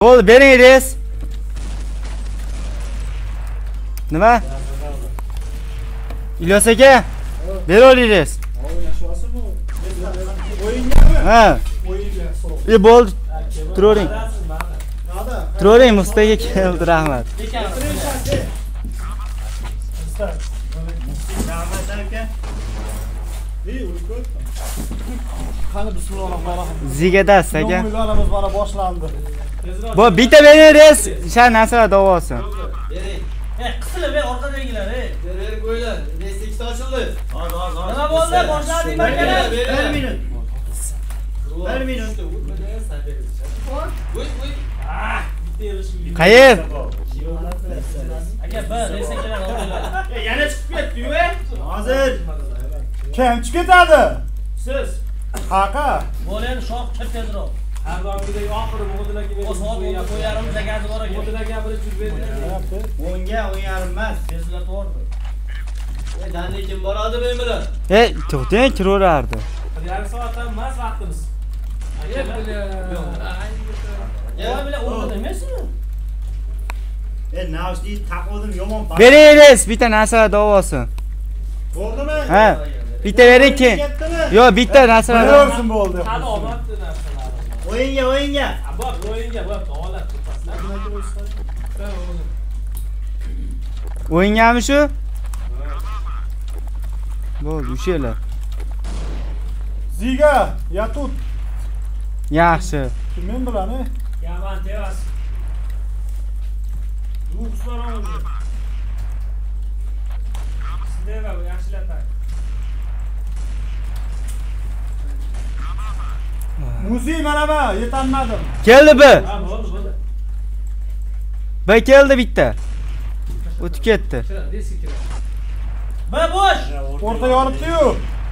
Bo'ldi, beringiz. Nima? İlyos aka, bera olingiz. O'yingami? Ha. O'yinga so'q. Bo'ldi. Turavering. Turavering, Mustaga keldi, rahmat. Qani bismillahirrohmanirrohim. Zigadas aka. O'yinlarimiz mana boshlandi. Bu bitta beringiz, o'sha narsalar davosi. Qisila be orqadagilar, Berib qo'ylar. Resik ochildi. Nima bo'ldi? Boshlading barkalar. 1 minut. 1 minut. Voy. Qayer? Aka, bir reseklar oldilar. Yana chiqib ketdi-yu. Hozir. Kim chiqib ketadi? Siz. Haqa. Bo'len shoh chir tezroq. Har doimgidek oxiri mo'dilarga O soat 10:30 zakazi bor ekan. mo'dilarga birib berdi. 10 ga 10:30 emas. Tezlar to'g'ri. Danni kim boradi men bilan? To'xtang, kiraverardi. Yarim soatdan emas vaqtimiz. Voy bilan o'rtada emasmi? Navshni taqodim yomon. Beringiz, bitta narsalar davosi. Bo'ldimi? Ha. Bitta bering keyin. Yo, bitta narsalar. Bo'lsin bo'ldi. Hali omadli narsalar. O'yinga. Bor, o'yinga bor, holat turpaslar. O'yingami shu? Bo'ldi, ushinglar. Ziga, yatut. Yaxshi. Men bilan, Yaman tevas. Ruhslar oldu. Sizlar va yaxshilar. Muzi mana bu, yetanmadim. Keldi bu. Ha, bo'ldi. Bir keldi bitta. O'tib ketdi. Bir bo'sh. O'rta yoribdi-yu.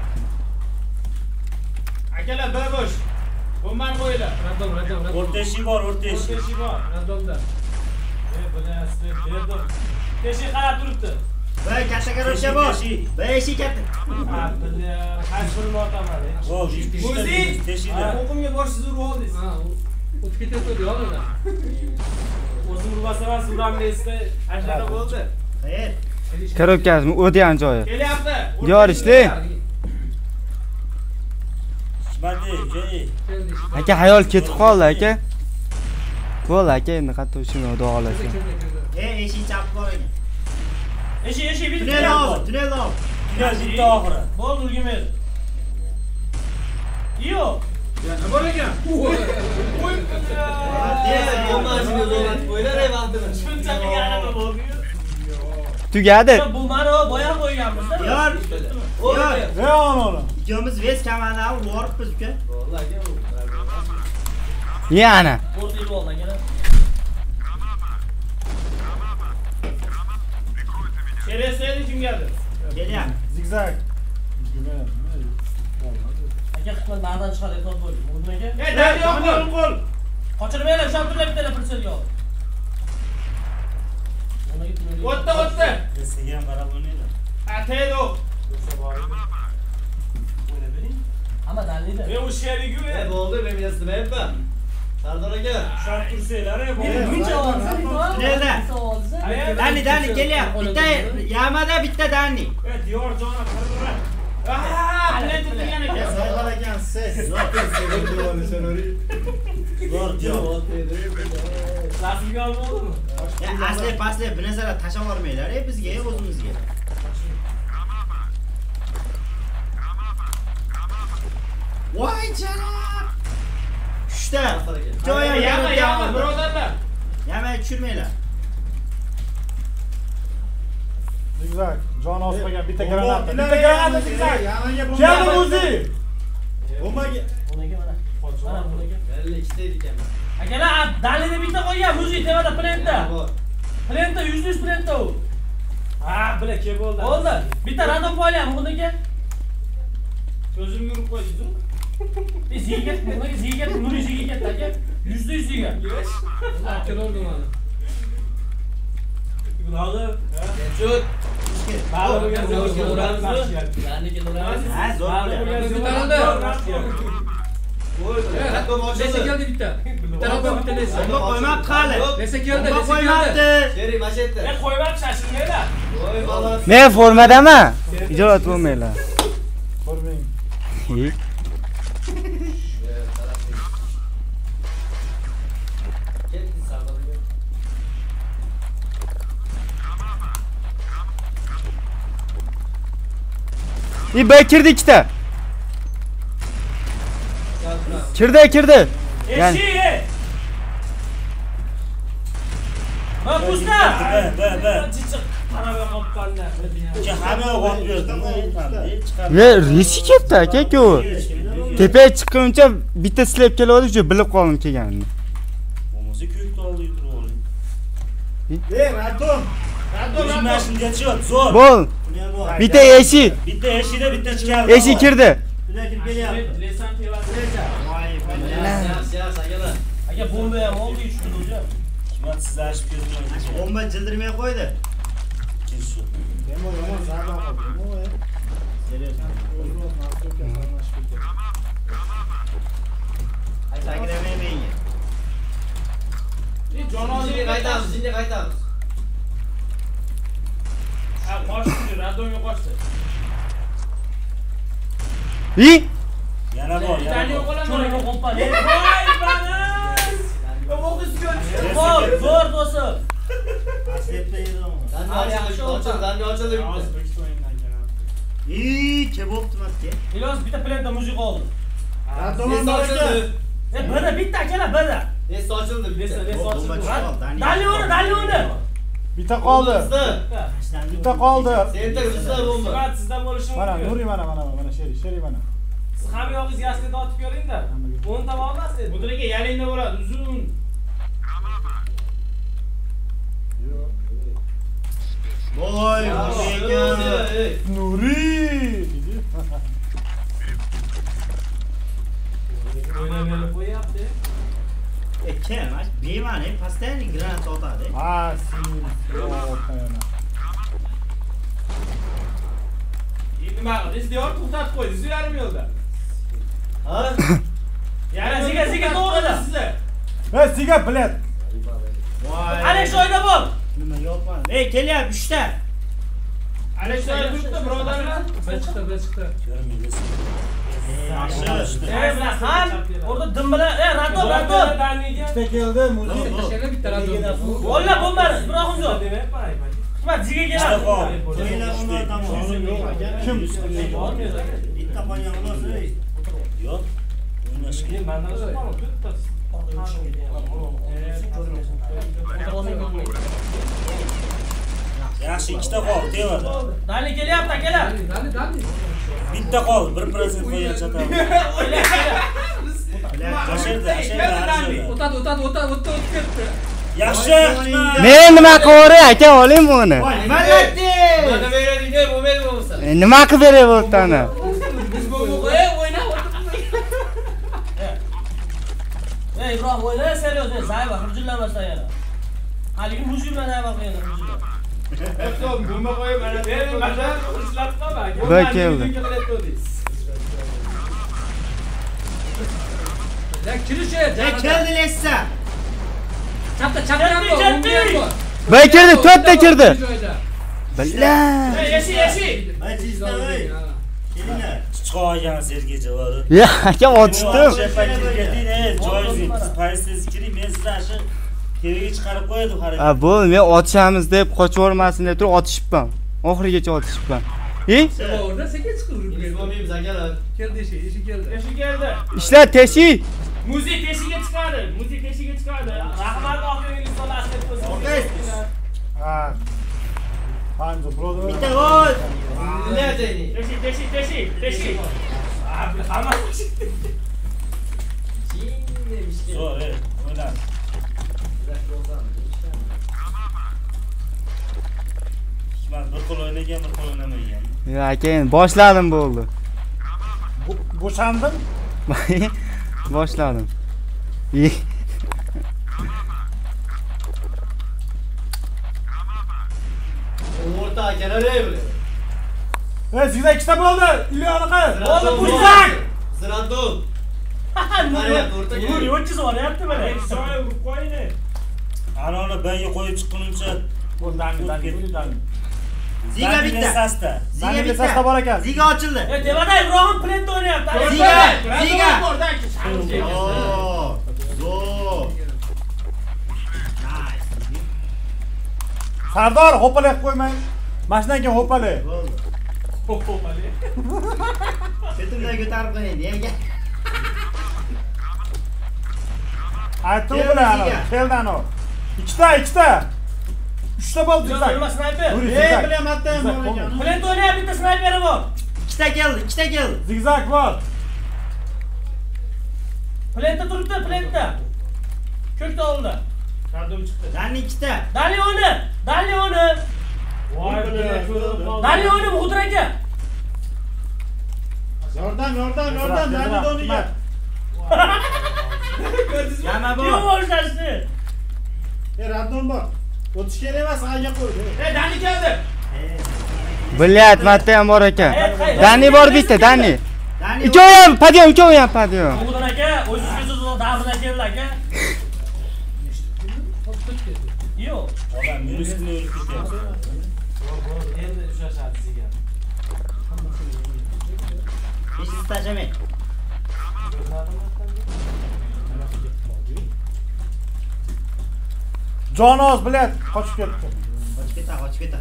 Akalar bir bo'sh. Bo'lmay qo'yinglar. Radom. O'rtashi bor, o'rtashi. O'rtashi bor, radomda. Bilasizlar, berdim. Teshi qarab turibdi. Voy, katta garajga bor. Voy, eshik katta. Ha, qaysi birini otaman. Muzi, teshida. O'qimga borsiz urib oldingiz. Ha, o'tib ketayotdi yo'lda. O'zim urmasam, suramlaysiz. Ashlada bo'ldi. Xayr. Korobkasini o'tgan joyi. Kelyapti. Yorishdi. Aka hayol ketib qoldi aka. Bo'ldi aka, endi qattiq shuni duolasin. Eshik chap bor ekan. Eshik bitta. Tunel hozir. Tunel bitta oxiri. Bo'ldi, urgimadi. Yo'q. Nima bor ekan? Bo'lmasini zo'rab qo'ylar vaqtini. Shunchaki g'alaba bo'ldi-yu. Tugadi. Bu mani boya qo'yganmiz-da. Yor. Re'ononi. Ikkomiz ves kamandan boribmiz uka. Yana. O'rtayib oldi aka. Keresaydi kim geldi? Kelyapti. Zigzag. Aka xizmat nardan chiqadi, ehtiyot bo'ling. O'rniga. Daryo qo'l. Qochirmaylar, shoptirlar bitta pulsel yo'q. O'tda. Sizga ham qarab o'ynaydi. Ataydi. Hamma dalida. Men o'sha yerga Bo'ldi, men yasmayapman. Sardor aka. shart tursanglar, Buncha olsa, Nerede? Danni. Danni kelyapti. Bitta yamada bitta Danni. Diyor jona qirra. Hallet degan ekan. Sardor aka siz. Bor diyor. Rasmga olib oldimi? Asli pasli bir narsalar tashlab yubormanglar, bizga, o'zimizga. Voy janob. Tushdi. Joyim Yama, birodarlar. Yamay tushirmanglar. Zigzag. Jon osmagan bitta granata. Bitta granata zigzag. Keldi Muzi. Bo'lmagan. Bunaga mana. Mana bunaga. Belli ikkita ekan. Akalar, dalida bitta qo'ygan, muzi tevada plenta. Plenta, %100 plenta u. Ha, bila ke bo'ldi. Bo'ldi. Bitta radom qo'ylayapman bunaga. Ko'zimga urib qo'ydingiz-ku. Ziga, bunaga ziga, nuri ziga ketdi aka. %100 ziga. Keloldim mana. Hozir, Chut. ma'lum Danni keladi. Ha, zo'r. Neyse geldi bitti. Taraftan bitti neyse. Bomba qo'ymak qali. Neyse geldi, Bomba neyse geldi. qo'ymabdi. Sheri mashetta. Qo'yib shashilmanglar. Voy xolos. Men formadaman. Ijorat bo'lmanglar. Ko'rmang. Ketdi savdoga. B kirdi ikkita. Kirdi. Yani Eşi. Bak usta. Chichiq qanaqa qopqanlar. Hamma g'ob berdim. ve riski ketdi aka-ku. Tepaga chiqquncha bitta silab keladi, shu bilib qoldim kelganini. Bo'lmasa ko'kda oldi turib oling. Ratom. O'zing mashinga chiq, zo'r. Bo'l. Bitta eshik. Bitta eshikda bitta chiqardi. Eshik kirdi. Bular kirib kelyapti. Lesan tevasigacha. Yaxshi, akalar. Aka bomba ham oldi 3 kun o'zi. Hikmat siz ashib kelmaysiz. Bomba jildirmay qo'ydi. Kesin. Sakrayman menga. Jinni qaytamiz. Ha, qochdi, radonga qochdi. Yana bor. Cho'lga qo'mpal. Voy banas. Bor, zo'r do'stim. Aslepda yedim. Danni ochildi bitta. Kim bo'pti matga? Ilyos bitta planda musiqa oldi. Ratom ochildi. Bana bitta akalar bana. Nesi ochildi bitta. Bomba chiqdi. Dalyoni. Bitta qoldi. Bitta qoldi. Senta bizda bomba. Siz sizdan bo'lishi Mana mumkin. Nuri mana sheri mana. Siz ham yog'ingiz yaslida otib ko'ring-da. 10 ta olmas edi. Bularga yalingda bo'ladi, uzun. Voy, Nuri. O'ynab qo'yapti. Kim? Bema'ni постоянно granat otadi. Ha, sin. Nima qildi? Izdiyor to'xtatib qo'ydi. Siz yarim yo'lda. Ha? Yana ziga to'g'rida sizlar. Siga bilet. Voy. Alex oyda bo'l. Nima yopman? Ey, kelyapti 3 ta. Alex oyda turibdi, birodarlar. Bir chiqdi. Ham orada dim bilan, Radon. Bitta keldi, muzik. Tashlaylar bitta radon. O'lla bo'lmadi, Ibrohimjon. Hikmat ziga keladi. Kim? Bitta qolgan bo'lsa, Yo'q. O'ynashga. Mendan so'radim, bitta. Yaxshi, ikkita qoldi, devada. Dali kelyapti akalar. Dali. Bitta qoldi, 1% qo'ygan chatamiz. Ashirda. O'tadi ketdi. Yaxshi. Men nima qilay aka, oling buni. Mallatdi. Mana beradingda bo'lmaydi bo'lsa. Nima qilib beryapti ana? Biz bomba qo'yib o'ynab Ey Ibrohim o'yna, seriyoz, zayba, hurjillamasdan yana. Haligi mushuk bilan zayba qo'yadi, hurjillar. bomba qo'yib mana Ba'zan hurjilab qolma. Bir keldi. Ya kirish Keldi lessa. Chapda ham bor. Bir kirdi, 4 ta kirdi. Billa. Yeshi. Majlisda voy. Kelinglar. Chiqolgan sergacha bor. Ya aka otishdim. Joyingiz, paysiz kiring, men sizlarni shu TVga chiqarib qo'ydim harakat. Ha, bu men otishamiz deb qochib yormasin deb turib otishibman. Oxirigacha otishibman. Orada sekin chiqib Biz bo'lmaymiz akalar. keldi eshik keldi. Yeshi keldi. Ishlar teshik. Muzik teshiga chiqadi. Rahmat oxirgi solasini ko'rsin. Ha. Hanzo, brother. Bitta gol. Niyatini. Teshi. Hammasi. Zo'r, o'ynab. Hikmat bir qo'l o'ynagan, bir qo'l o'ynamagan. Ya aka, boshladim bo'ldi. Bo'shandim. Boshladim. O'rta akalar ey bular. Sizda ikkita bo'ldi. Ilyoniqi. Bo'ldi, Pushak. Zirandon. Nur yo'qchiz oryapti mana. Soy urib qo'ying. Ana uni benga qo'yib chiqqunimcha Bundan Ziga bitta. Ziga bitta. sasta bor ekan. Ziga ochildi. Devada Ibrohim plent o'ynayapti. Ziga. Zo'r. Sardor ho'palay qo'ymang. Mashinadan keyin ho'palay. Bo'ldi. Setimdan ko'tarib qo'ying, nega? Aytdim bilan keldan o. Ikkita. Uchta bo'ldi Nima zigzag. snayper? Bilamatdan bor ekan. Plent o'ynayapti, bitta snayperi bor. Ikkita keldi. Zigzag bor. Plentda turibdi, plentda. Ko'kda oldi. Qadam chiqdi. Danni ikkita. Dali o'yni. Voy bilan ko'rib qoldim. Dali o'yni mudraga. Yordam, Dani doniga. Yana bor. Kim o'rnashdi? Radon bor. O'tish kerak emas, ayga qo'ydi. Dani keldi. Bilyat, marta ham bor ekan. Dani bor bitta, Dani. Danni. Ikkovi ham padyon. O'g'dan aka, o'zingiz davrdan keldi aka. Yo'q. Odam yurishni o'rib ketyapti. Endi ushlashadi sizga. Hech tashamang. Jonoz bilan qochib ketdi. Qochib ketdi.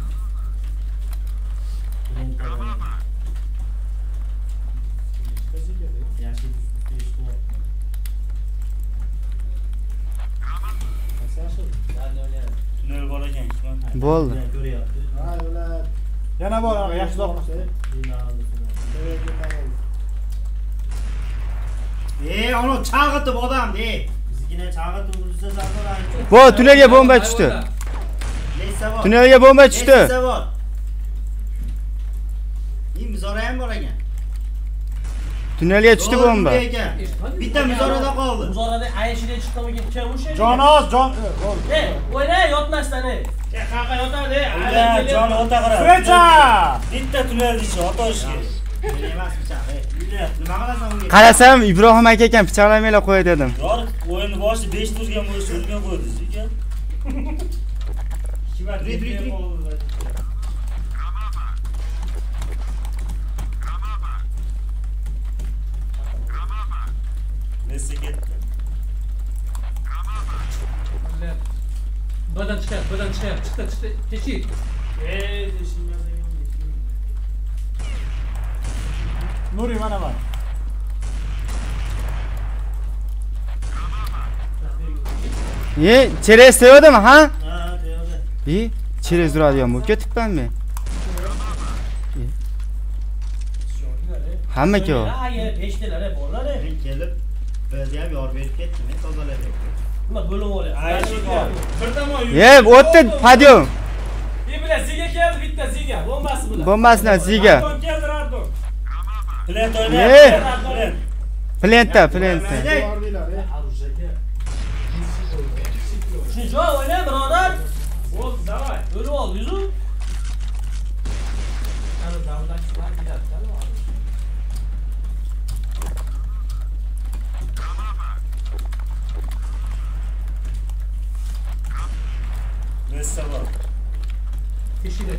Tunel bor ekan. Bo'ldi. Yana bor, yaxshi do'qmoqchi. Onu chalg'itib odamni. Bizgina chag'itib ursa Sardor. Bu tunelga bomba tushdi. Lesa bor. Tunelga bomba tushdi. Lesa bor. Mizora ham bor ekan. Tunelga tushdi bomba. Bitta mizorada qoldi. Muzorada ayishiga chiqdimi kim o'sha? Jonoz, O'yna yotmasdan. Qaqa yotadi. Jon o'ta qarab. Surecha! Bitta tunelni ichi ota ish kerak. Emas pichoq. Nima qilasan unga? Qarasam Ibrohim aka ekan, pichoqlamanglar qo'y dedim. Yo'q, o'yin boshi 5 turgan bo'lsa o'rgan qo'ydi ekan. Nesi ketdi. Badan chiqar. Chiqdi. Kechik. Teshilmaz ekan. Nuri mana bor. Cheres sevadimi, ha? Ha, deydi. Cheres uradigan bo'lib ketibmanmi? Hamma ku. Ha, peshtalar borlar. Men kelib, bizni ham yorib berib ketdim, men tozalab berdim. Nima bo'lib olyapti? Ayshi bor. Bir tomon O'tdi padyon. bilan ziga keldi, bitta ziga bombasi bilan. Bombasidan ziga. Keldi Radon. Plant o'ynayapti. Plentda. Shu joy o'yna, birodar. Bo'ldi, davay. O'lib ol, yuzu. Ana davlat chiqar ketadi. Nesi bor. Teshida.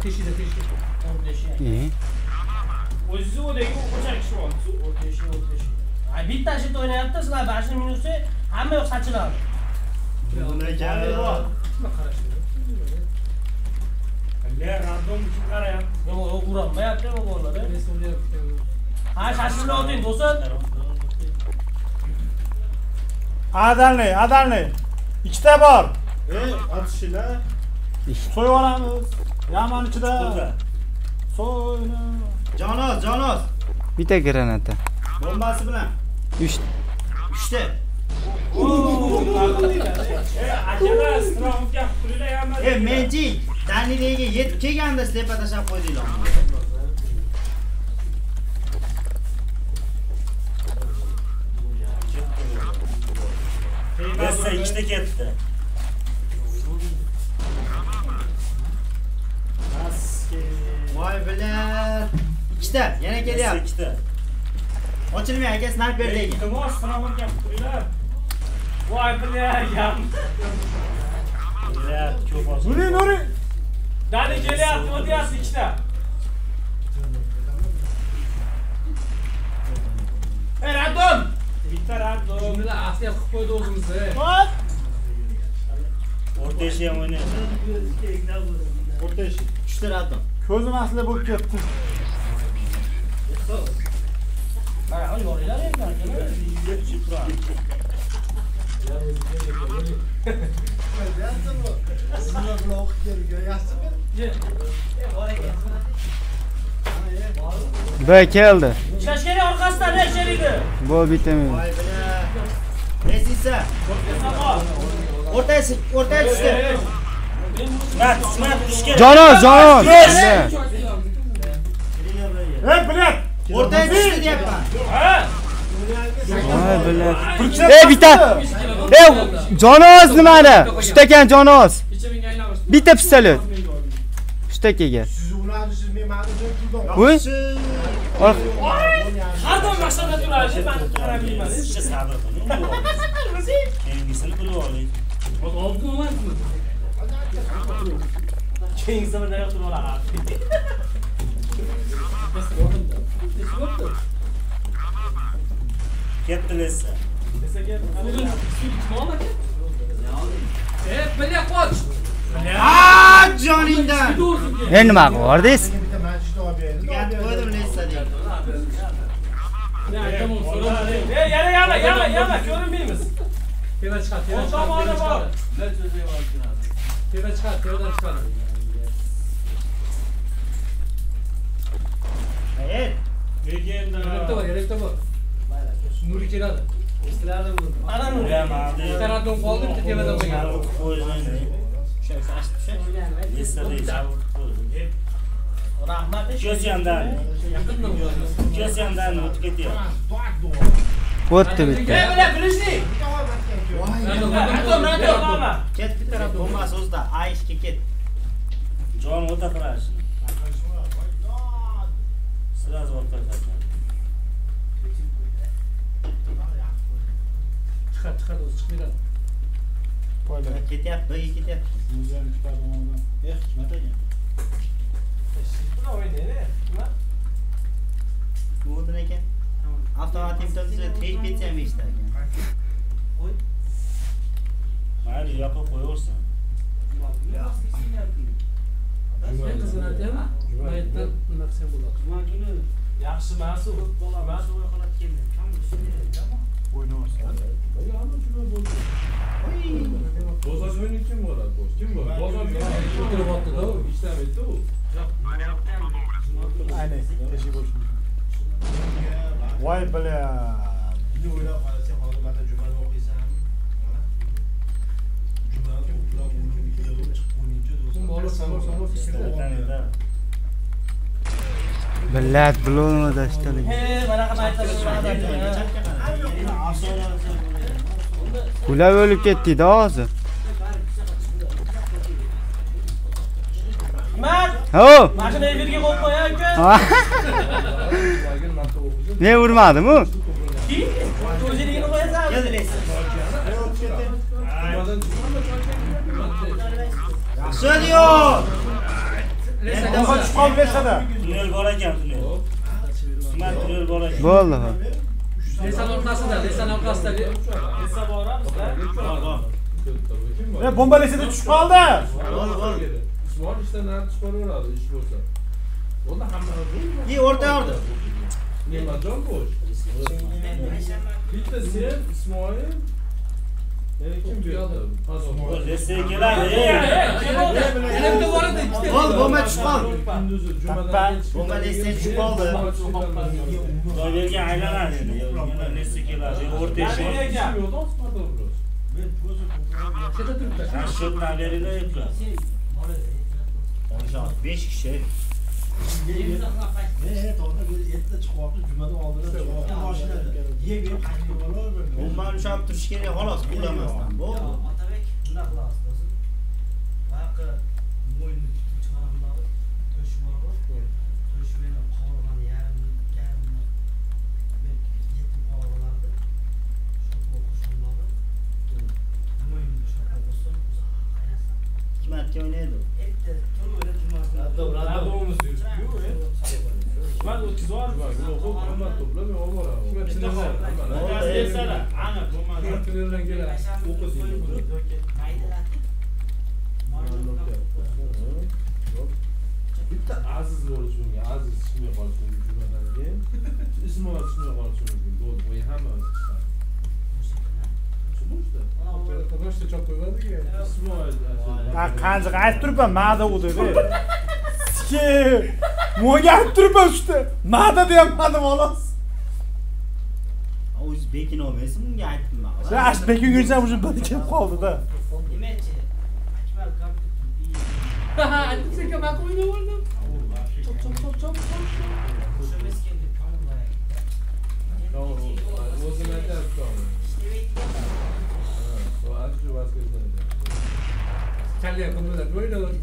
O'zi o'dagi o'sha kishi bor. O'tishi. Ay, bitta shit o'ynayapti, sizlar 5 minutda hamma yoq sachiladi. Buni Nima qarashdi? Radon kim qarayapti? Yo'q, uranmayapti bu bolalar. Ha, shashilni oting, do'stlar. Adalni. Ikkita bor. Otishlar. So'yib olamiz. Yaman ichida. So'yni. Jonoz. Bitta granata. Bombasi bilan. 3. 3ta. Akalar strofga pulida yamadi. Menchi Danniga yetib kelganda slepa tashab qo'ydinglar. Nesi ikkita ketdi. Voy bilan. Ikkita, yana kelyapti. Ikkita. Ochilmay aka snayper degan. Iltimos, sinamur gap turinglar. Voy bilyagam. Ko'p olsun. Nuri. Dani kelyapti, o'tyapti ikkita. Ey, Radon! Bitta Radon. Shundalar asliga qilib qo'ydi o'zimizni. O'rta ishi ham o'ynaydi. O'rta ish. Tushtiradi. Ko'zim aslida bo'lib ketdi. Mana hali yoringlar endi. B keldi. Ishlash kerak orqasidan sherigi. Bu bitamin. Voy bila. Nesisa. O'rta tushdi. Smat, tush kerak. Jonos. Ey, bilet. O'rta tushdi deyapman. Ha? Voy bilat. Bitta. Jonos nimada? Uchtakan Jonos. Kecha menga aylanib. Bitta pistolet. Uchtakaga. Voy. Har doim maqsadda turadi, men qaramayman. Sizcha sabr qiling. Kengisini bilib oling. Hozir olib olmadingmi? Keyingi bir dayoq turib oladi. Ketdilar. Desaga, Bilya qoch. Aa, joningdan. Endi nima qildingiz? Gap qo'ydim Nesisa deydi. yana, ko'rinmaymiz. Teva chiqadi, teva Tomonda bor. Teva chiqadi, tevadan chiqadi. Hayır. Yerekda bor. Nuri keladi. Ana nu. Bitta radon qoldi, bitta tevadan qo'ygan. Rahmat. Ko'zyandan o'tib ketyapti. O'tdi bitta. Mana bilishni. Radon. Ket bitta bombasi o'zida. Ayishga ket. Jon o'ta qarash. Sraz o'tib Chiqadi, o'zi chiqib beradi. Ketyapti, ketyapti. Muzeyni chiqardim ondan. Hikmat aka. Buni o'ynaydi. Nima? Bo'ldi ekan. Avtomatik tozisi tez ketsa ham eshitadi ekan. mayli yoqib qo'yaversin. Men qizg'anadimi? Maytdan nima qilsam bo'ladi? Yaxshi mas'ul. Bozorni kim bo'ladi? Kim bor? Bozorga O'tiribdi-da, ishlamaydi u. Aynen. Teşekkür olsun. Vay bile. Bir o'ylab qarasang hozir mana jumani o'qiysan. Jumani o'qib yig'ib chiqib bo'lguncha do'stlar. Bola samor fikirda. Bilat bo'lmadi ishtalik. He, mana qanaqa aytadi. Kulab o'lib ketdi-da hozir. Mat. Ho! Mashina efirga qo'yib qo'yay aka. Ne urmadim u? O'ziligini qo'yasan. Studio! Oha chiqib bersada. Tunnel bor ekan, tunnel. Smat tunnel bor ekan. Bo'ldi. Lesan orqasida. Esa boramiz-da. Ne bombalesede tushib qoldi. Usmon ishdan narib chiqaraveradi, ish bo'lsa. Bunda hamma Yi o'rta. Nemajon bo'sh? Bitta sen, Ismoil. Kim bu yoqda? Lesse keladi. Elimda bor edi, ikkita. Ol, bomba tushib qoldi. Kunduzi jumadan Bomba lesse tushib qoldi. Doyverga aylanadi endi. Yana lesse keladi. O'rta ishi. Keta turibdi. Shotdan beringlar yo'qlar. 5 kishi. To'g'ri bir erta chiqyapti, jumadan oldin chiqyapti mashinada. Yeb qaytib bo'laverdi. Bombani ushlab turish kerak, xolos, qo'llamasdan. Bo'ldi. Otabek, bunaqa qilasiz do'stim. Baqa mo'yinni chiqaramdan to'sh bor. To'sh meni qovurgan yarim Rahmatga o'ynaydi. Radomimiz yo'q. Ben o çiz var. Rahmat to'plab men olib boraman. Aniq bo'lmadi. Tunerdan keladi. O'qisin. Bitta aziz bo'lishi mumkin. Aziz tushmay qolishi mumkin jumadan keyin. Ismoil tushmay qolishi mumkin. Bo'ldi, bu hammamiz chiqadi. Roshda chop qo'yadi-ku. Ismoil. Qanjiq aytib turibman, ma'da u dedi. Sike. Mo'ga aytib turibman usta. Ma'da deyapmadim xolos. O'zi bekin olmaysiz, bunga aytdim men. Sen ash bekin yursan уже bir kelib qoldi-da. Nimachi? Akmal Ha, aytdim senga ma'qul o'ynaverdim. Chop. O'sha meskinni tamom O'zini aytadi. Kalya qilmadan o'ynadim.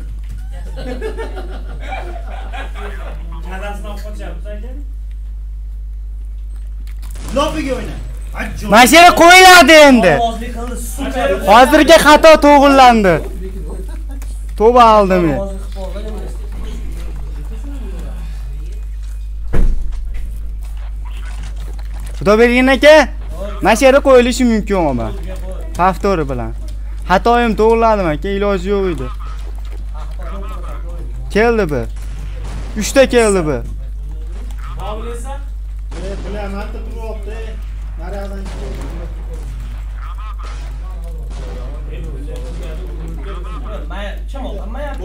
Dadasidan qochyapti aka. Lobiga o'yna. Ajjo. Mashina qo'yiladi endi. Ovozli qildi, super. Hozirga xato to'g'rilandi. Tavba oldim men. Ovozli qilib olgan emas. Xudo bergan aka, mashina qo'yilishi mumkin ama. Favtori bilan. Xatoyim to'g'riladim aka, iloji yo'q edi. Keldi bu. 3 ta keldi bu. Qabul etsa? Bilaman, turibdi. Nariyoqdan Men kim olmayapti?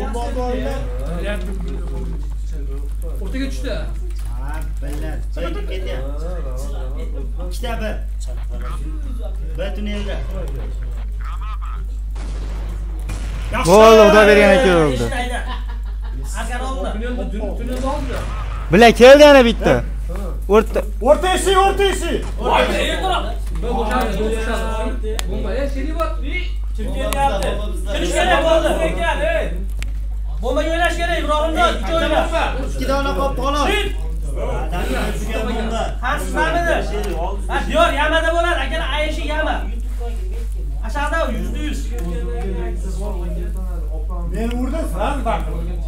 O'rtaga tushdi. Ha, billar. Qayerga ketyapti? Kitobi. Bir tunerda. Bo'ldi, xudo bergan aka bo'ldi. Agar oldi. Tunnelda oldi. Bila keldi yana bitta. O'rta O'rta eshik. Voy, ertaroq. Bo'shadi. Bomba, seni bor. Kim kelyapti? Kirish kerak bo'ldi. Bomba yo'lash kerak, Ibrohimjon. Ikki o'ylab. Ikki dona qolib xolos. Xavfsizlanmadi. Ha, diyor yamada bo'lar, akalar ayishi yama. Aşağıda %100. Men urdim, sraz bak.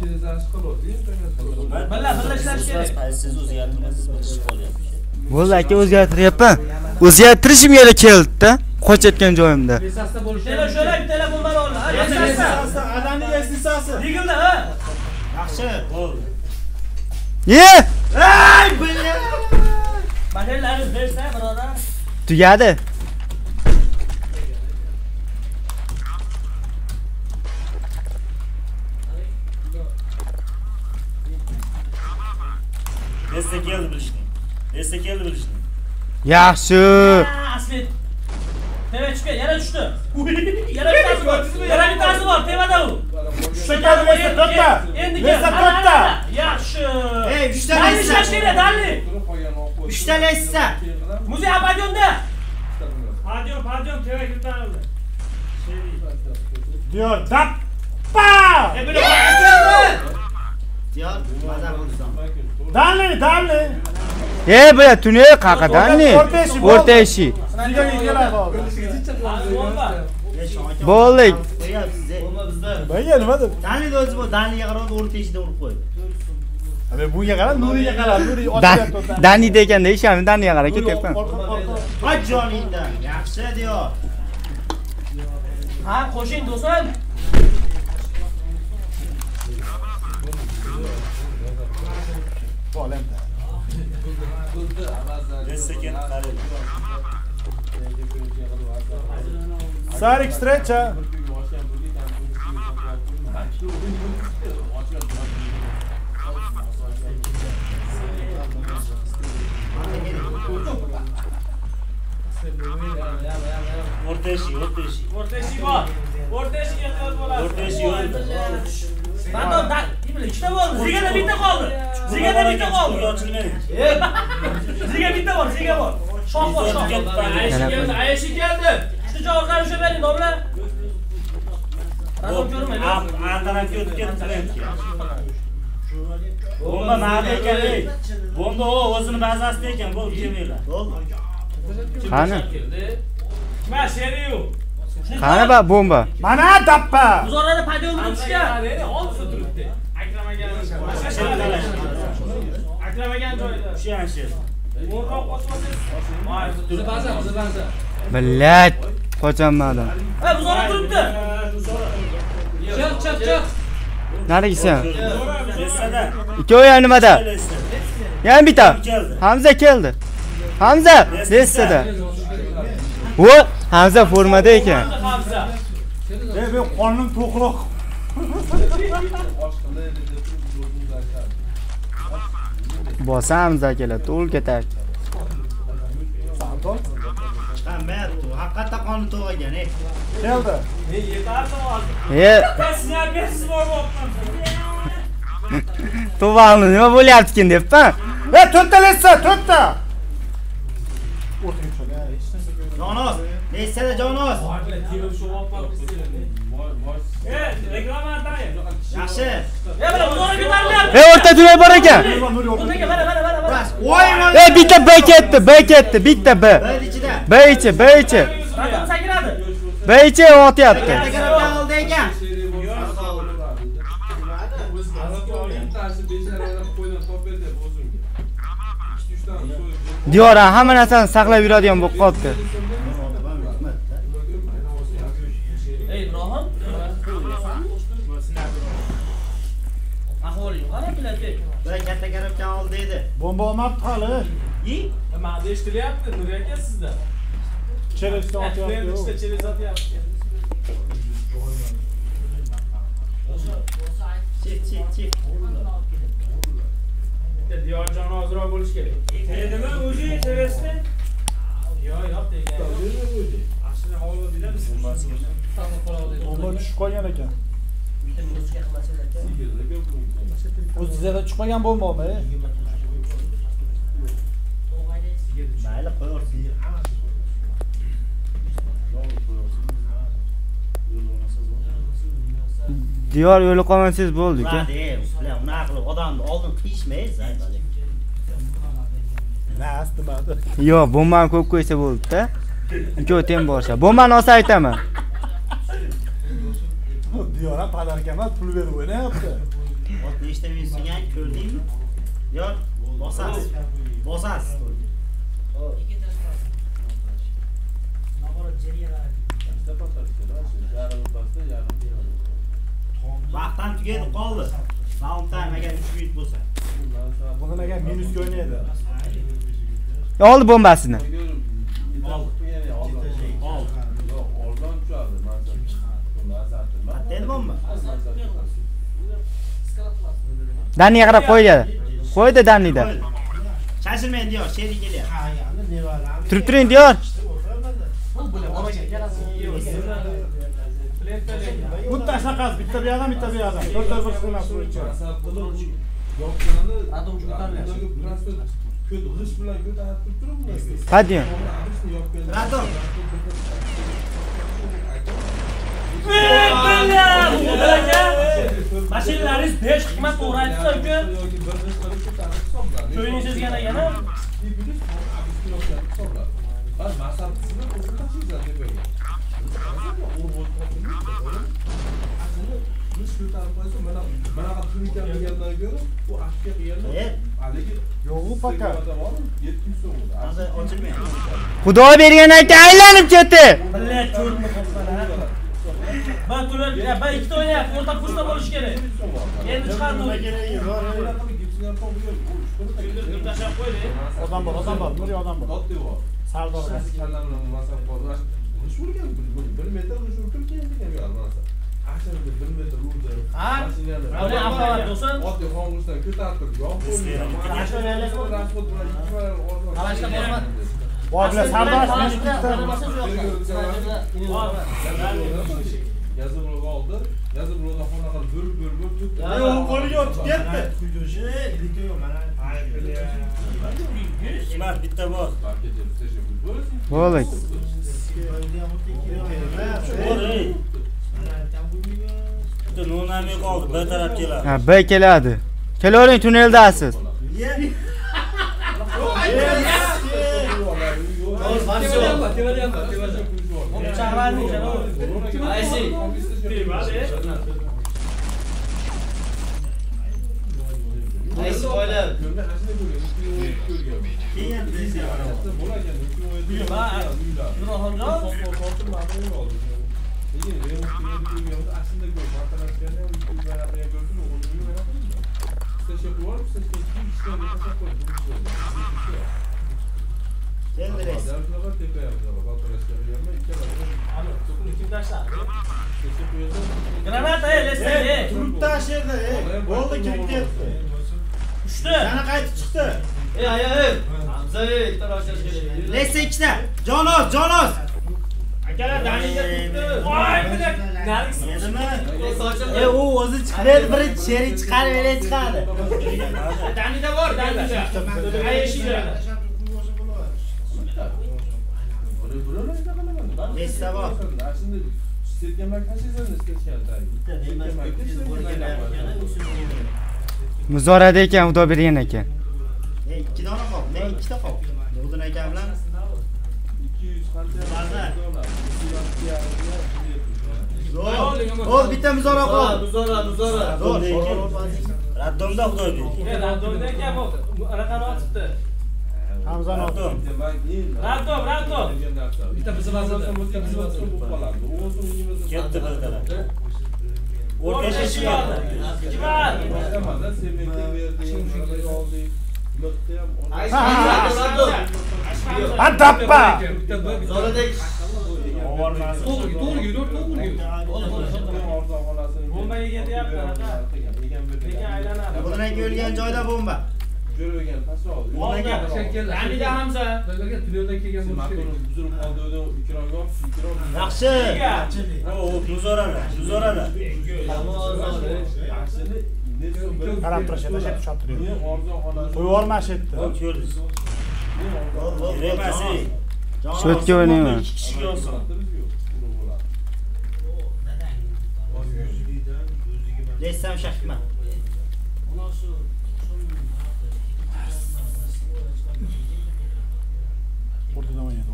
Billa ishlash kerak. Siz o'zgartirmasiz, bilish qolyapti. bo'ldi aka, o'zgartiryapman. O'zgartirishim yana keldi-da, qochayotgan joyimda. Esasda bo'lishi. Shöyle bir telefondan oldi. Ha, yasasa. Adamning eslisasi. Digildi, ha? Yaxshi. Bo'ldi. Ye! Ey, billar. Modellaringiz bersa, birodar. Tugadi. Esda keldi bilishni. Yaxshi. Asli. Teve chiqdi, yana tushdi. Yana bittasi bor, tevada u. Shakar versa to'xta. Endi Versa to'xta. Yaxshi. Ey, 3 ta Dalli laysa. ishlash kerak, dalli. 3 ta laysa. Muzey abadyonda. Pardon, teva ko'tarildi. Diyor, dappa. Böyle keldi. Diyor, mazar bo'lsam. Dalli. Bila tunel qaqadanni? O'rta eshik. Sizga keladi hozir. Bomba. Bo'ldi. Qo'yapsiz. Menga nima deb? Dalli o'zi bu dalliga qarab o'rta eshikdan urib qo'ydi. Abi bunga qara, Nuriga qara, Nuri ochib Dani degan deyshami, Daniga qarab ketyapman. Ajjoningdan. Yaxshi diyor. Ha, qo'shing do'stlar. Sarik stretcha. O'rta eshik bor. O'rta eshik ehtiyot bo'ladi. O'rta eshik yo'q. Pardon, ikkita bo'ldi. Zigada bitta qoldi. Zigada bitta qoldi. Ochilmaydi. Ziga bitta bor, ziga bor. Shoh bor, shoh. Ayishi keldi. Shu javoblarni o'sha bering, domla. Razom ko'rmaydi. Antarafga o'tib ketdi. Bomba nada ekan, ey. Bomba o'zini bazasida ekan, bo'ldi kelmanglar. Bo'ldi. Qani? Ma, seriyu. Qani ba bomba? Mana dappa. Buzorlarda paydo bo'lib o'tishgan. Oltita turibdi. Akramagan joyida. Shu yaxshi. O'rroq qochmasangiz. Baza. Billat. Qochanmadim. Buzorlar turibdi. Chiq. Narigisan? Lesada. Ikkovi nimada? Yana bitta. Keldi. Hamza keldi. Hamza Lesada. O Hamza formada ekan. Hamza. Ben qornim to'qroq. Bosa Hamza keladi, to'l ketar. Chiqamayapti. Haqiqatda qorni to'q ekan, Keldi. Yetardi hozir. Snap bersiz bo'lyapman. Tovog'ni nima bo'lyapti-kin debman. To'rtta lessa, to'rtta. Jonos, neyse Jonos. Reklama atayım. Yaxshi. Mana buzorga ko'tarilyapti. O'rta turay bor ekan. Bunga mana. Voy, Bitta B ketdi, bitta B. bir ichida. B ichi. Raqam sakradi. B ichi otyapti. Takrordan oldi ekan. Diyor hamma narsani saqlab yuradigan bo'lib qolibdi. Ey Ibrohim. Ahvoling qara bilatek. Bir katta karobkan oldi edi. Bomba olmabdi hali. Ma'da eshitilyapti, Nur aka sizda. Chelakda otyapti. İşte çerez atyapti. Chek. Diyorjon ozroq bo'lish kerak. Nima o'zi çerezda? Yo'q degan. Aslida havo bilamiz. Bomba tushib qolgan ekan. O'zingizda tushib qolgan bombami? Mayli qo'yaversin. Diyor yo'li qolmasangiz bo'ldi-ku. Unaqa qilib odamni oldin qiyishmaysiz, aytalik. Nas demadi. Yo'q, bombani ko'p qo'ysa bo'ldi-da. Ikkovi teng borsa. Bombani olsa aytaman. Diyor ham padarka emas, pul berib o'ynayapti. Ot nechta minsigan ko'rdingmi? Yo'q, bosasiz. Vaqtdan tugadi qoldi. Round time agar 3 minut bo'lsa. Bugün agar minusga o'ynaydi. Oldi bombasini. Attaydi bomba. Danniga qarab qo'ydi. Qo'ydi Dannida. Shashilmaydi diyor, sheri kelyapti. Turib turing diyor. Bitta shaqas, bitta bu yoqdan, bitta bu yoqdan. To'rtta bir xilmas bo'yicha. Qadiyon. Ratom. Mashinalaringiz 5 qiymat to'g'ri aytsa uka. To'yning sezgan ekan-a? Yo'q, u paka. Hozir ochilmaydi. Xudo bergan ayta aylanib ketdi. Billat ko'rdim qolsana. Ben to'lar, ben ikkita o'ynayapti, o'rta kursda bo'lish kerak. Endi chiqardim. Tashab qo'ydi. Odam bor, bir odam bor. Sardor. Ha? Ular avtomat bo'lsin. Talashga boraman. Voy bilan Sardor Yazıbro'ga oldu. Yazıbro'da xonaqa bo'lib. Yo'q, qo'liga o'tib ketdi. Imat bitta bor. Bo'ldi. Bitta nonami qoldi, bir taraf keladi. Ha, B keladi. Kelavering tuneldasiz. Chaqiradi, Neyse oğlum. Keyin bizga Granat lesek. Turib tashirdi. Bo'ldi kirib ketdi. Uchta. Yana qaytib chiqdi. Hamza tarashash kerak. Lesa ikkita. Jonos. Akalar Daniga turibdi. Voy, bidak. Nargis. U o'zi chiqdi, birinchi sheri chiqarib ele chiqadi. Danida bor, Danida. Ayeshida. Lesa bor. Muzorada ekan, xudo bergan ekan. Ikki dona qop. Men ikkita qop. Nurdin aka bilan 200 Ol bitta muzora qop. Muzora. Raddomda xudo berdi. Raddomda ekan bu. Raqam otibdi. Hamzani Raddom. Radom. Bitta bizi vazirda. Ketdi bildilar. O'rtacha chiqadi. Kibar. Adappa. To'g'ri yur. Bomba yegan deyapti. Lekin aylanadi. Nurdin aka o'lgan joyda bomba. Jo'ragan pasol. Danida Hamza. To'ylarga tuyoda kelgan bo'lishi kerak. Buzilib qoldi, ikrom. Yaxshi. Muzorada. Qarab turishadi, tashab tushirdi. Men orzu xonasi. Qo'yib olmashyapti. Ko'rdik. Remasi. Shotga o'ynayman. Kishiga olsin. Lesa shahmat. O'rtadan o'ynaydi.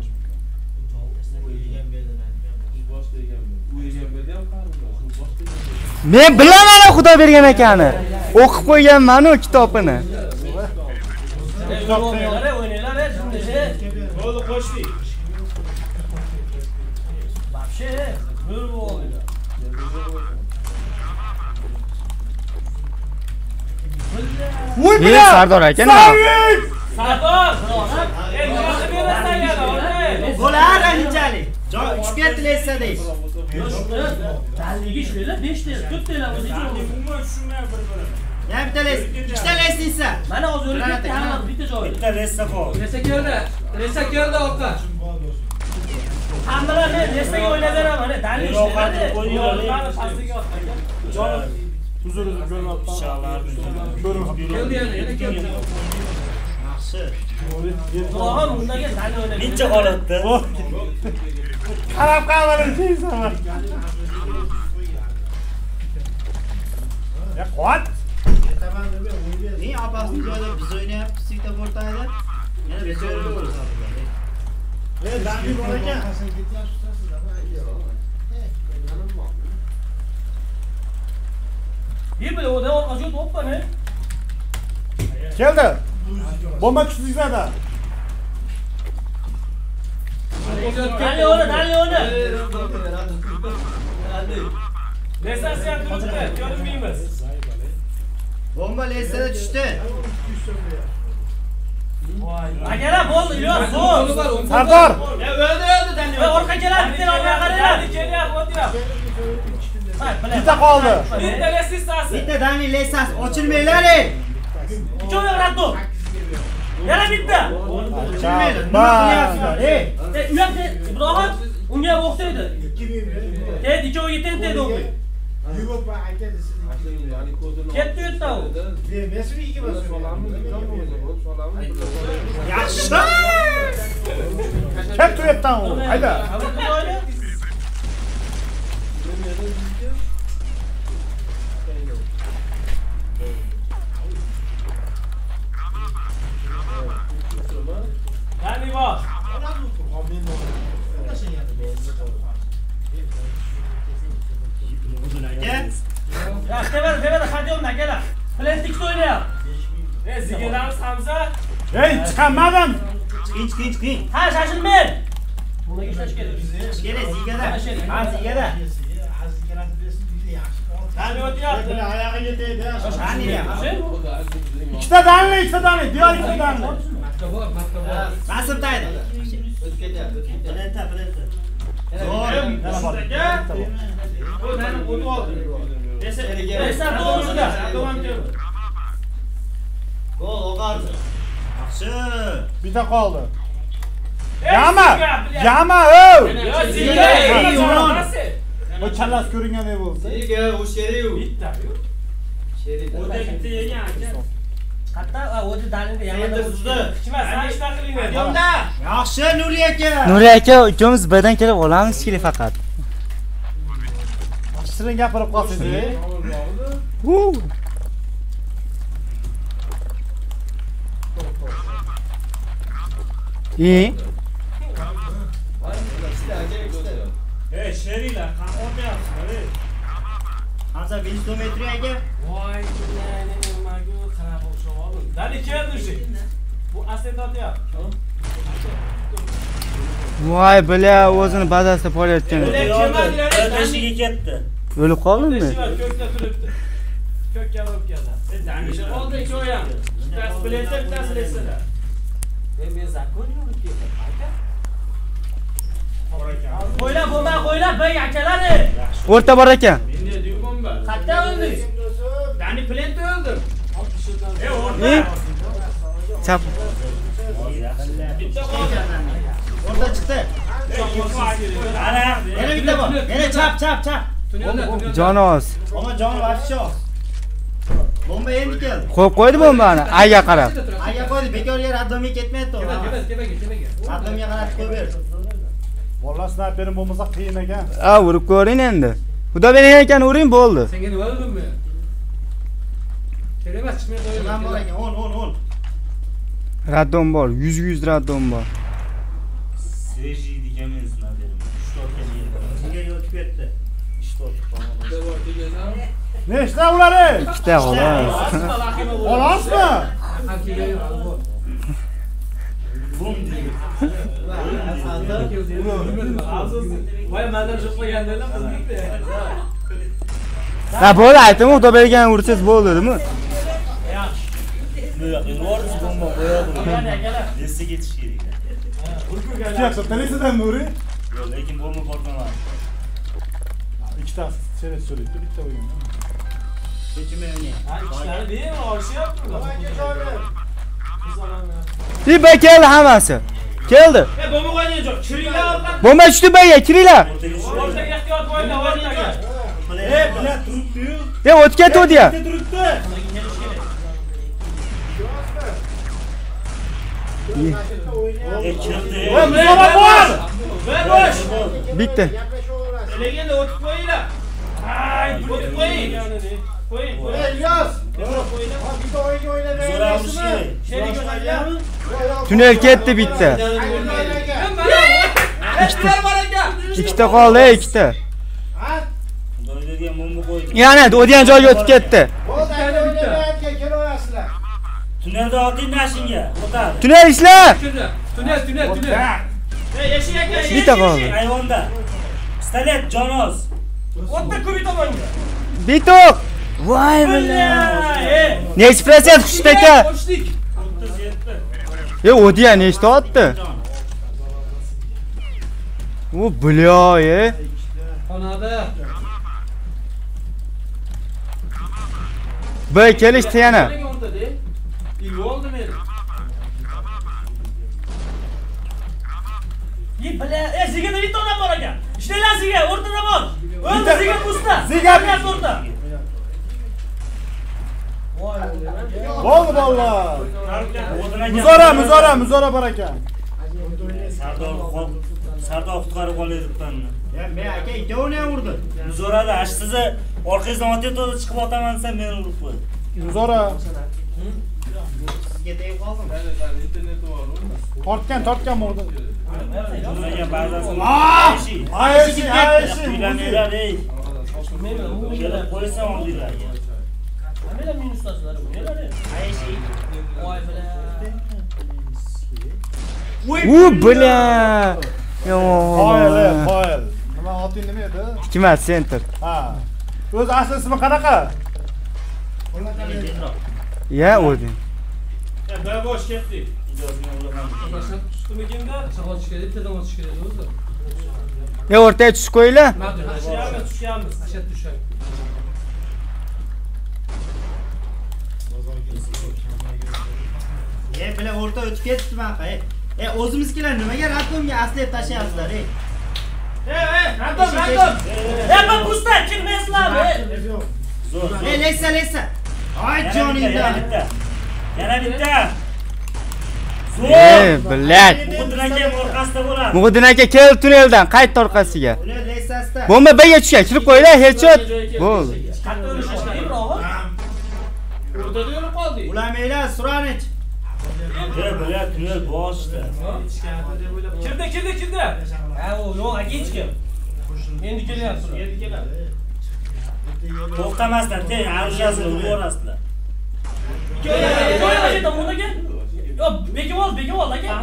Men bilaman xudo bergan ekani. O'qib qo'yganman-ku kitobini. O'ynaylar, shunday. Bo'ldi, qo'shdik. Вообще, nur bo'ldi. Voy Men Sardor aka nima? Sardor! Nima berasan yana? Bo'lar anchalik. Joy uchib ketdi Lesa deydi. Dalliga ishlaylar, 5 ta, 4 ta o'zi uchun. Umuman tushunmay bir-birini. Ya bitta Les, ikkita Les esa. Mana hozir o'rgatdi, hamma bitta joyi. Bitta lessa qol. Resa keldi orqa. Hammalar men Lesaga o'ynab beraman, mana dalliga ishlaydi. Pastiga otdi. Jon Uzr ko'rmabman. inshaalloh. Keldi yana keldi. Yaxshi. To'g'ri, bundaga dalli o'ynab. Necha holatda? Qarab qolmadim deysan. Ya qot. Men opasini joyda biz o'ynayapmiz, ikkita o'rtayda. Yana biz o'ynayapmiz. Dangi bor ekan. Bir böyle o da acıyor topla ne? Keldi. Bomba kuchsizada. Dali onu. Lesasyan duruşta, görünmeyimiz. Bomba Lesa'da tushdi. Agara bo'ldi, yo'q, zo'r. Sardor. Ya öldü Dani. Ve orqa keladi, bitta orqa qaraylar. Kelyapti, o'tyapti. Bitta qoldi. Bitta Lesasi. Bitta Dani Lesas ochilmanglar. Ikkovi raddo. Yana bitta. Ochilmanglar. Nima qilyapsizlar? U yoqda Ibrohim unga o'xshaydi. Ikkoviga tentaydi o'qi. Ketdi yo'qda u. Yaxshi. Ketdi yo'qdan u. Hayda. Dani bor. Oynayapman akalar. Plastik o'ynayap. Zigalarimiz Hamza. Ey, chiqamadim. Chiqing. Ha, shoshilmang. Buni ishlash kerak. Kerak, zigada. Ha, zigada. Qani o'tyapti? Oyog'iga tegdi. Qani deyapti? Ikkita danli. Diyor ikkita danli. Nasib taydi. O'tib ketyapti. Plenta. Zo'r. O meni o'tib oldi. Esa to'g'risiga. Gol o'qardi. Yaxshi. Bitta qoldi. Yama, o! Yo, ziga. Bu challas ko'ringandek bo'lsa. Ziga, u sheri-yu. Bitta. O'da bitta yegan aka. Qatta, o'zi dalinda Endi uzdi. Kichmas, ishta qiling. Yonda. Yaxshi, Nuriy aka. Nuriy aka, ikkomiz birdan kelib olamiz kerak faqat. Shirin gapirib qolsangiz. Ey, sheringlar, qanaqa o'tyapsizlar? Hamza 500 metr aka. Voy, nimaga qarab o'xshab oldim. Dali keldi o'sha. Bu asset otyapti. Voy, bля, o'zini bazasida polayotgan. Tashiga ketdi. O'lib qoldimi? Ko'kda turibdi. Ko'kka olib keldi. Oldin ko'yam. Bittasi bilesa, bittasi lesada. Men zakonni urib ketdim. Aka. Qo'ylar bo'lma, qo'ylar bey akalar. O'rta bor ekan. Menda duyqomba. Qatta o'lding? Dani plenta o'ldim. Chap. Bitta qoldi. O'rta chiqdi. Yana bitta bor. Yana chap. Tunyonda. Jonos. Ama jon vaqti yo'q. Bomba endi keldi. Qo'yib qo'ydi bombani. Ayga qarab. Aka qo'ydi, bekorga raddomga ketmaydi to'g'ri. Kebaga. Raddomga qarab qo'yib ber. Vallahi snayperim bo'lmasa qiyin ekan. Urib ko'ring endi. Xudo bergan ekan uring bo'ldi. Senga nima o'ldimmi? Kerak emas, chiqmay qo'yaman. Nima bor ekan? 10. Raddom bor, 100 raddom bor. Svejiy deganmen snaperim. 3 o'tgan yerda. Ziga o'tib ketdi. 3 o'tib qoldi. Nechta ulari? Ikkita xolos. Olasizmi? Bum deydi. Voy, mendan shu qo'yganlar qizlikda. Ha, bo'ldi, aytdim, Xudo bergan ursiz bo'ldimi? Yo'q, yorsiz bomba qo'yadi. Lesga ketish kerak. Kutyapti, telesadan Nuriy. Yo'q, lekin bomba portlamadi. Ikkitasi cheres so'raydi, bitta o'yin. Kechimi o'ynay. Ishlari bemalol olishyapti. Tiba keldi hammasi. Keldi. Bomba qo'ygan jo'q. Kiringlar orqaga. Bomba tushdi bayga, kiringlar. O'rtaga ehtiyot bo'ling, o'rtaga. Bilan turibdi-yu. O'tib ketdi ya. Turibdi. Kirdi. Muzora bor. Bosh. Bitta. Legenda o'tib qo'yinglar. Ay, o'tib qo'ying. Qo'ying. Ilyos. Bitta o'yinga o'ynayverasizmi? Zo'ravishni. Sherik o'ynayapmi? Tunnel ketdi bitta. Ikkita qoldi, ikkita. Doydirgan bomba qo'ydi. Yana o'tgan joyga o'tib ketdi. Bo'ldi, o'ynayverayotgan kelaverasizlar. Tunnelda oting mashinga o'tadi. Tunnel ishla. Tunnel. Yashik aka. Bitta qoldi. Ayvonda. Pistolet Jonos. O'tda ko'pi tomonga. Bitta. Voy billa. Nechi prosent tushdi aka? 37. O'diya nechta otdi? U bля, Xonada. Bir kelishdi yana. Oldu meni. Bile, Ziga bitta odam bor ekan. Ishlaylar Ziga, o'rtada bor. O'ldi Ziga usta. Ziga o'rtada. Bo'ldi balla. Muzora bor ekan. Sardor qutqarib qoladi debmanmi? Men aka ikkovini ham urdi. Muzorada sizni orqangizdan otayotdi, chiqib otaman desam meni urib qo'ydi. Muzora Sizga tegib qoldim. tortgan bo'ldi. Jumlaga ba'zan Ayshi. uylaninglar ey. Kelib qo'ysam oldinglarga. Hamela minustasizlar bu nelar? Voy bilan. U bilan. Yo. Qoyil. Nima oting nima edi? Hikmat Center. Ha. O'z asl ismi qanaqa? Ya o'di. Bir bosh ketdik. Boshqa tushdimi kimda? Savol chiqadi, telefon chiqadi o'zi. Ya o'rtaga tushib qo'yinglar. Tushamiz. Ashat tushadi. Bilan o'rta o'tib ketdi bunaqa. O'zimizkilar nimaga radomga aslab tashlayapsizlar, Random. Ben pusta kirmezlar. Lesa. Ay joningdan. Yana bitta. Bilat. Muhitdin aka orqasida bo'ladi. Muhitdin aka kel tuneldan qayt orqasiga. Uni lesasida. Bomba B'ga tushgan, kirib qo'yinglar, headshot. Bo'ldi. Katta o'rishishdi Ibrohim. O'rtada yo'lib qoldik. Ulamanglar, Suranich. Bular tunel boshida. Kirdi. Ha, o yo'q, aka hech kim. Endi kelyapti. To'xtamasdan teng arushasini urasizlar. Qo'yaylik bunga. Yo, bekib ol aka.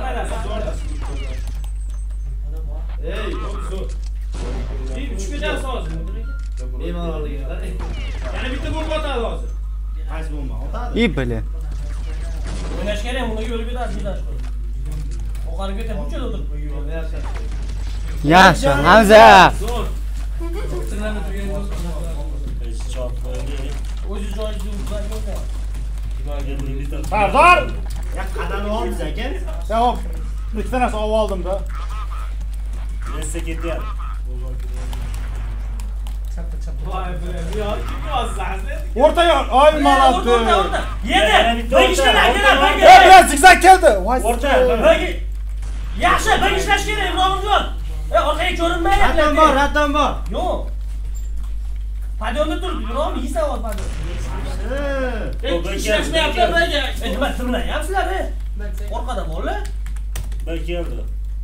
Ey, zo'r. Bir 3 kundan hozir. Bemalolligida. Yana bitta bomba otadi hozir. Qaysi bomba otadi? Bilan. O'ynash kerak, bunga yo'l beradi bilash. Oqarga ketib uchada o'tirib. Yaxshi, Hamza. Zo'r. Tillarni turgan Chop qo'ydik. O'zi joyida o'tiradi. Sardor! Ya qadam olmiz aka. Yo'q. Ikkita narsa olib oldim-da. Nessa ketyapti. Voy bilan, yo'q, kim yozsangiz? O'rta yo'l. Oy, malati. O'rta. Yedi. Bir ishlar akalar, Biraz zigzag keldi. Voy. O'rta. Yaxshi, bir ishlash kerak, Ibrohimjon. Orqaga ko'rinmayapti. Raddam bor. Yo'q. Padonda turib, Ibrohim yesa ol padon. İşleşmeyapti bega. Nima turmayapsizlar? Orqada bo'llar. Bir keldi.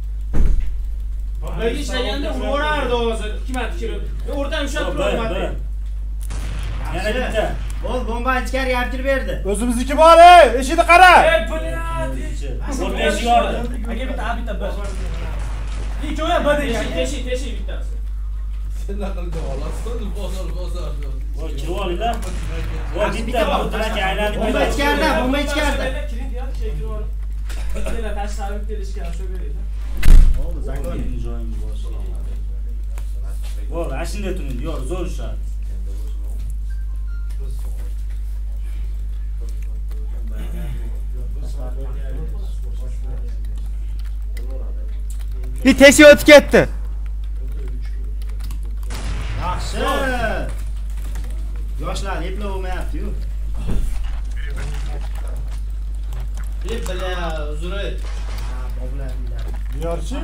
Bega ishlaganda urardi hozir. Hikmat kirib. O'rtadan ushlab turibdi. Yana bitta. Bombani ichkariga olib kirib berdi. O'zimizniki bor, eshikni qara. O'rta eshik yordi. Aka bitta bir. Ikkovi bir Teshik bittasi. Sen naqlga olasan, bozor. Voy, kirib olinglar. Voy, bitta Muhitdin aka aylanib Bomba ichkarida. Kiring deyapti, kirib olib. Yana tashlab kelishgan shu beraylik. Oldu, zakon. joyimiz boshqa. Voy, ashunda turing, yo'q, zo'r shart. Teshik o'tib ketdi. Yaxshi. Yoshlar eplab olmayapti-yu. Bila, uzr. Yorchi.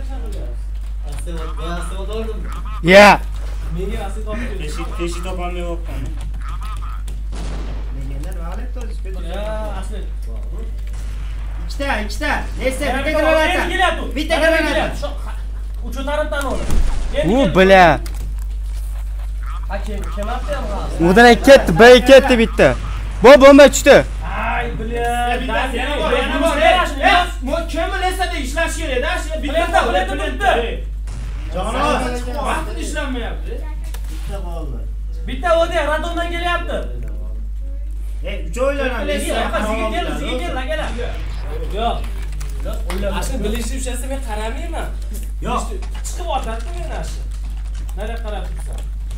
Ya. Menga asli topib Teshik topolmay qo'yibman. Negenlar vaqt to'g'ri. Ya, asli. Ikkita. Neyse, bitta granata. Uch tarafdan oldi. U bilan. Kim apti ham hozir? Muhitdin aka ketdi, B ketdi bitta. Bomba tushdi. Ay, bilan. yana bor. Kim bilesada ishlash kerak-da, bitta. Jonon. Vaqt ishlanmayapti. Bitta qoldi. Bitta o'di, radomdan kelyapti. Uchovlar Ziga kel, Yo'q. Asli bilishni ushasi men qaramayman. Yo'q. Chiqib otadi men asli. Nari qarab tursan.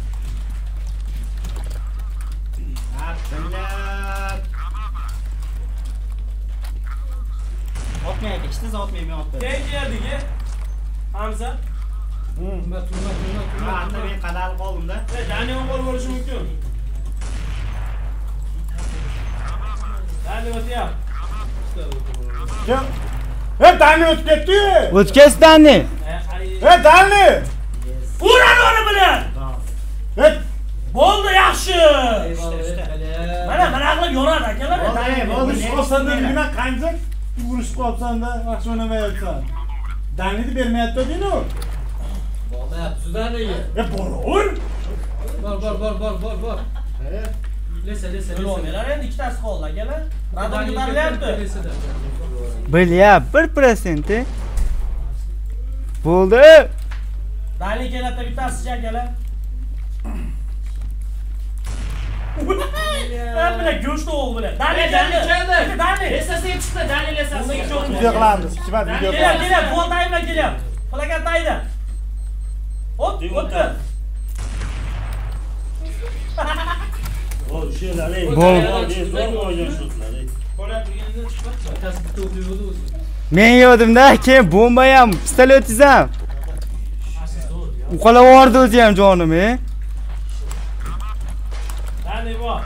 Billat. Otmaydi, ishni otmayman otdi. Keyin keldik. Hamza. Turma. Hatta men qadalib qoldim-da. Daniel gol bo'lishi mumkin. Daniel o'tyapti. Danni o'tib ketdi. O'tib ketdi. Danni. Uradi uni bilan. Bo'ldi, yaxshi. Mana qilib yonadi akalar. Bo'ldi, qolsanda nima qanchak urishib qolsanda, yaxshi o'ynamayapsan. Danni bermayapti-ku. Bo'ldi, sudaniga. Bor. Bor. Lesa. Öyle olmaylar endi ikkitasi qoldi akalar. Radon ko'tarilyapti. Lesada. Bilyap 1%. Bo'ldi. Dali keladi bittasi akalar. Mana go'sht o'g'il bilan. Dali keldi. Dali. Lesasiga chiqdi, Dali lesasiga. Video qilamiz. Kichik video qilamiz. Kelib, bo'ldi bilan kelyapti. Plakat ayda. Hop, o'tdi. O şeyler ey. Bol. Zor oynuyor şutlar ey. Otasi bitta o'qiydi o'zi. Men yodimda keyin bomba ham, pistolet ham. Uqalavordi o'zi ham jonim, Dali bor.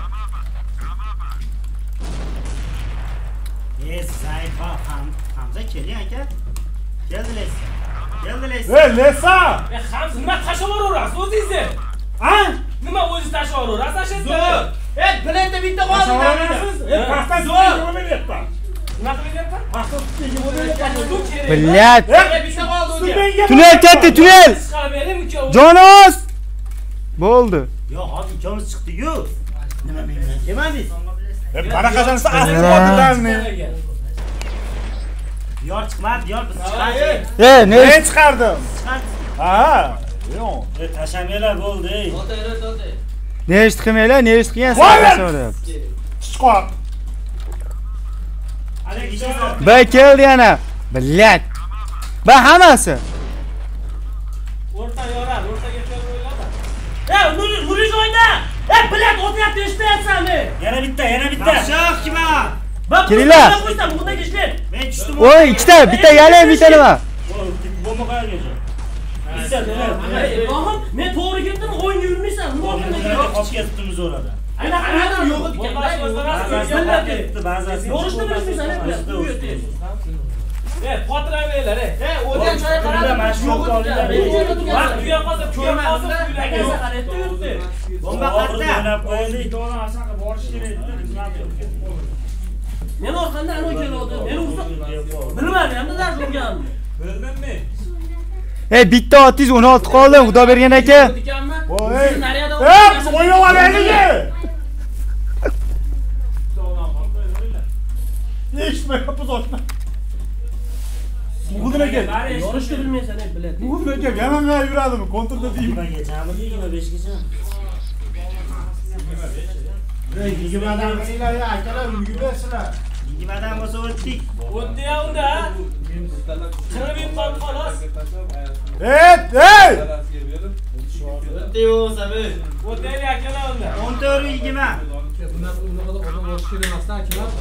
Zaif Hamza kelyapti aka. Keldilar. Ey Lesa! Hamza nima tashlab yuborasiz o'zingizni? Ha? Nima o'zingiz tashlab yuborasiz? Zo'r. Biletda bitta qoldi. Pastan zo'r bo'lyapti. Nima qilyapti? Pastan tutib bo'lyapti. Bilyap. Bitta qoldi o'zi. Tunel ketdi, tunel. Chiqarib bering uchov. Jonos. Bo'ldi. Yo, hozir ikkovimiz chiqdik-ku. Nima men bilan kelmadingiz? Qanaqasansa asli oldilarni. Diyor chiqmadi, diyor biz chiqdik. Ne? Men chiqardim. Ha. Yo'q. Taşameler oldu ey. Ne ish qilmanglar, ne ish qilgan so'rayapti. Chiqoq. Bir keldi yana. Bilyap. Va hammasi. O'rta yorar, o'rtaga kelib o'yladi. Nuriz o'yna. Bilet o'tyapti, eshitmayapsanmi? Yana bitta. Shoh kima? Kelinglar. Bunday ishlar. Men tushdim. Voy, ikkita, bitta yalang, bitta nima? Bomba koyargacha. Ibrohim, men to'g'ri ketdim, o'yinga yurmaysan. Nima qilding? Olib ketdimiz orada. Anaqa yo'q ekan. Bazısı. Yorishni bilmaysan, Xotiranglar, o'ydan choy qarab. Vaqt tugab qolsa, yuribdi. Bomba qayerda? O'ynab qo'ydik. Men orqamda ana keladi. Meni ursa. Bilmadim, hamda dars o'rgandim. Bildimmi? Bitta otingiz 16 qoldi, Xudo bergan aka. Voy. Nariyada O'ynab olaylik. Eshitmayapmiz ochma. Muğduna gel. yorishni bilmaysan, bilet. Muğduna gel. Yana yuradimi? Kontrda deyim. Ben geçen 25 geçen. Yigimadan qilinglar ya, akalar yugurasizlar. Yigimadan bo'lsa o'tdik. O'tdi ya unda. Qirib yutib xolos. Hey! O'tdi bo'lsa bu. O'tayli akalar unda. 14 yigima. Bunaqa odam bo'lish kerak emasdan akalar.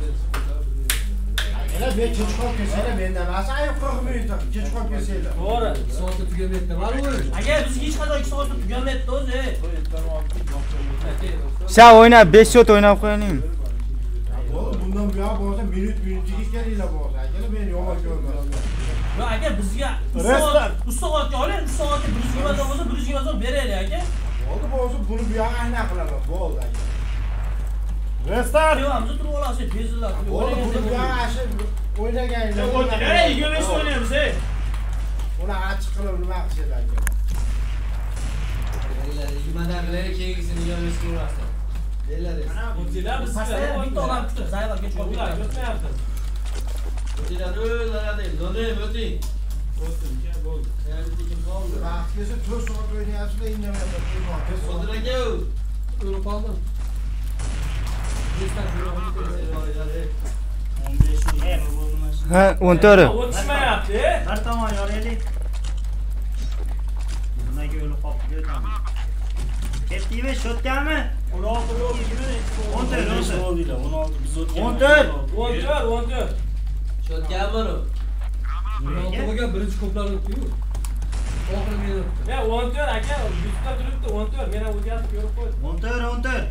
Akalar men kech qolib kelsanglar mendan emas, ayb 40 minut kech qolib kelsanglar. To'g'ri. Soatda tugamayapti, ma'lum. Aka bizga hech qachon 2 soatda tugamayapti o'zi. Sha o'ynab 5 shot o'ynab qo'ying. Bundan buyoq bo'lsa minutiga kelinglar bo'lsa, akalar meni yomon ko'rmaysiz. Yo aka bizga 3 soatga oling, 3 soatga 120 bo'lsa 120 beraylik aka. Bo'ldi bo'lsa buni buyoq ayna qilaman, bo'ldi aka. Restart. Yo, hamza turib olasiz, tezlar. Bo'ldi buni buyoq ashi o'ynaganinglar. Ey, yugurish o'ynaymiz, ey. Uni achchiq qilib nima qilishadi aka? Yigimadan bilan kengisini yonimizga urasiz. O'tdilar biz Pastda bitta odam kutib, Zayvar kech qolib Ular ketdi. o'tmayapti. Vaqt kelsa 4 soat o'ynayapsizlar, indamayapsizlar. O'lib qoldim. 15 Ha, 14. O'tishmayapti. Bir tomon yoraylik. Nimaga yo'li qolib ketamiz? Ketdingmi? Shotganmi? 16 oldu gibi. 14 oldu ile 16 biz 14. 14. Shotganman u. Olti bo'lgan birinchi ko'plarni o'tdi-yu. Oxiri meni o'tdi. Ya 14 aka, yuzta turibdi 14. Meni o'tkazib ko'rib qo'ydi. 14.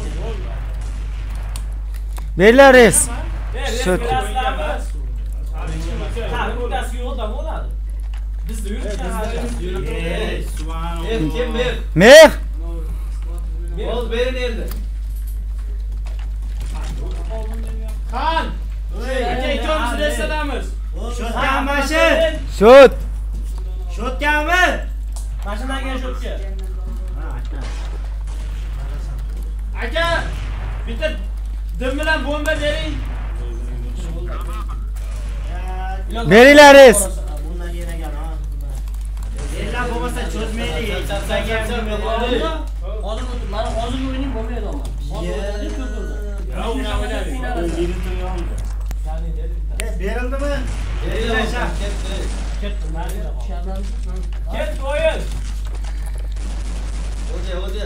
Beylar res. Shot. Ha, bittasi yo'lda bo'ladi. Bizda yurishgan. Ey, subhanalloh. Kim ber? Mer. Bo'l berin endi. Qan. Aka ikkovimiz resadamiz. Shotganmi shu? Shot. Shotganmi? Mashinaga shotga. Ha, aka. Aka, Bitta dim bilan bomba bering. Beringlaringiz. Bundan yana ekan ha. Ella bo'lmasa cho'zmaydi. Hozir mana hozir o'yning bo'lmaydi ama. Berildimi? Ket o'yin. O'zi.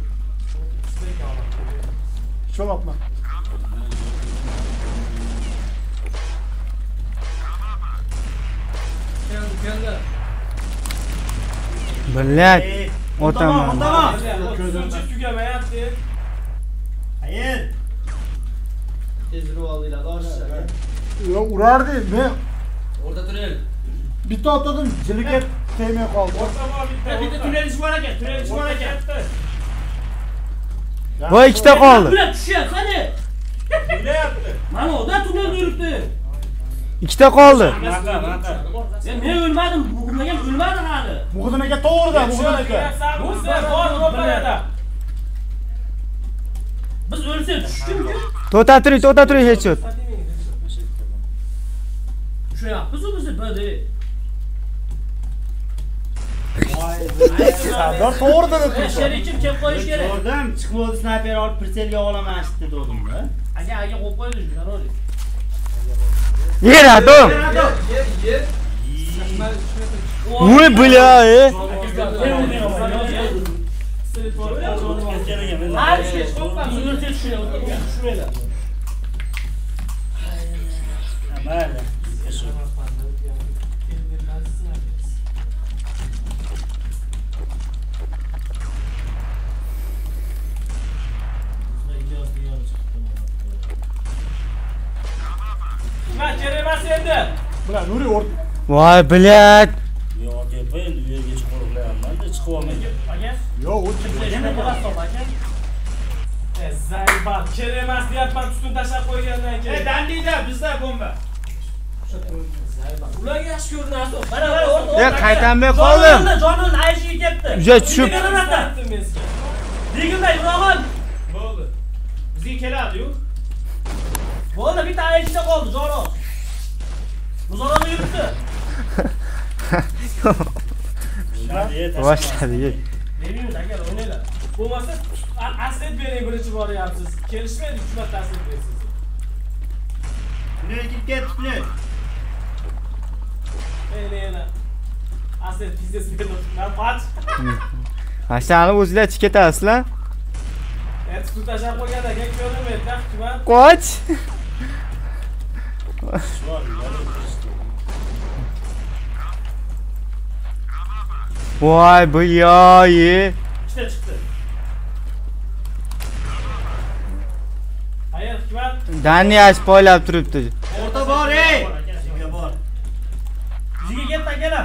Sholapman. Keldi. Bilak. O'taman. Ko'zimcha tugamayapti. Hayır. Tezroq oldinglar, doshlar. Yo'q, urardi. Men Orada turing. bitta otdim, jiliga tegmay qoldi. Bitta tunelish bor ekan, Voy ikkita qoldi. Bular tushyapti, qani? Bilyapti. Mana oda tunelda yuribdi. Ikkita qoldi. Men o'lmadim, bugun ham o'lmadi hali. Muhidin aka to'g'rida, Muhidin aka. Biz o'lsak tushdimku. To'ta turing hech yo'q. Tushyapmiz biz badi. Sardor to'g'rida dedi. Sherikim kelib qo'yish kerak. Ko'rdim, chiqmadi sniper olib priselga olaman ashti dedim-da. Aka qo'yib qo'ydi shu zarur. Yer atom. Voy bля, Bular Nuri o'rta. Voy bля. Yo'q, tepa endi u yerga chiqib qo'yapman-da, chiqib olmayman. Yo'q, o'tib. Zaybat, kerak emas deyapman, ustun tashlab qo'ygandan keyin. Dandiyda bizda bomba. Ularga yaxshi ko'rinadi. Mana o'rta. Qaytanmay qoldim. Jonon ayishiga ketdi. Juda tushib. Degimday Ibrohim. Bo'ldi. Bizga keladi-yu. Bo'ldi, bitta ayishda qoldi, Jonon. Muzorada yuribdi. Boshladi. Demaymiz aka, o'ynaylar. Bo'lmasa aslet bering birinchi boryapsiz. Kelishmaydi, 3 marta aslet bersiz. Ne git ketdi. Eyneyna. Aslet pizdes berdi. Ben paç. Aşağıni o'zinglar chiqib ketasizlar. Tutun tashlab qo'yganda aka ko'rmaydi, taqman. Qoch. Voy bля. İşte çıktı. Hayır, hikmat. Daniyash poylab turibdi. Orta bor, ey. Bizga bor. Bizga ketdi akalar.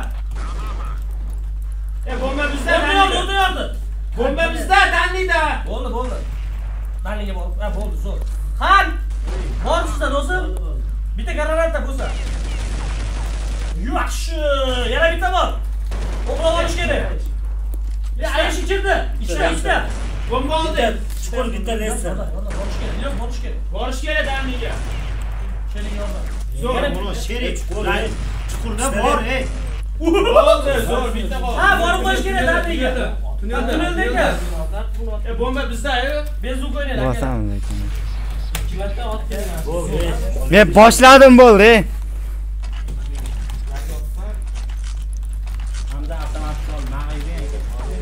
Bomba bizda. Yordi. Bomba bizda, Danlida. Bo'ldi. Danliga bor. Ha, bo'ldi, zo'r. Xan. Bor sizda do'stim. Bitta granata bo'lsa. Yaxshi. Yana bitta bor. O'qib olish kerak. Ayish kirdi. Ichda. Bomba oldi. Chuqur bitta lesa. Borish kerak Danliga. Sherik yordi. Zo'r. Buni sherik. Chuqurda bor, ey. Bo'ldi, zo'r bitta bor. Ha, borib qo'yish kerak Danliga. Tunelda ekan. Bomba bizda, Bezuk o'ynaydi aka. Bosaman lekin. Kivatda ot kelgan. Bo'ldi. Men boshladim bo'ldi. Hamda avtomatik ol, mag'iyga ekan.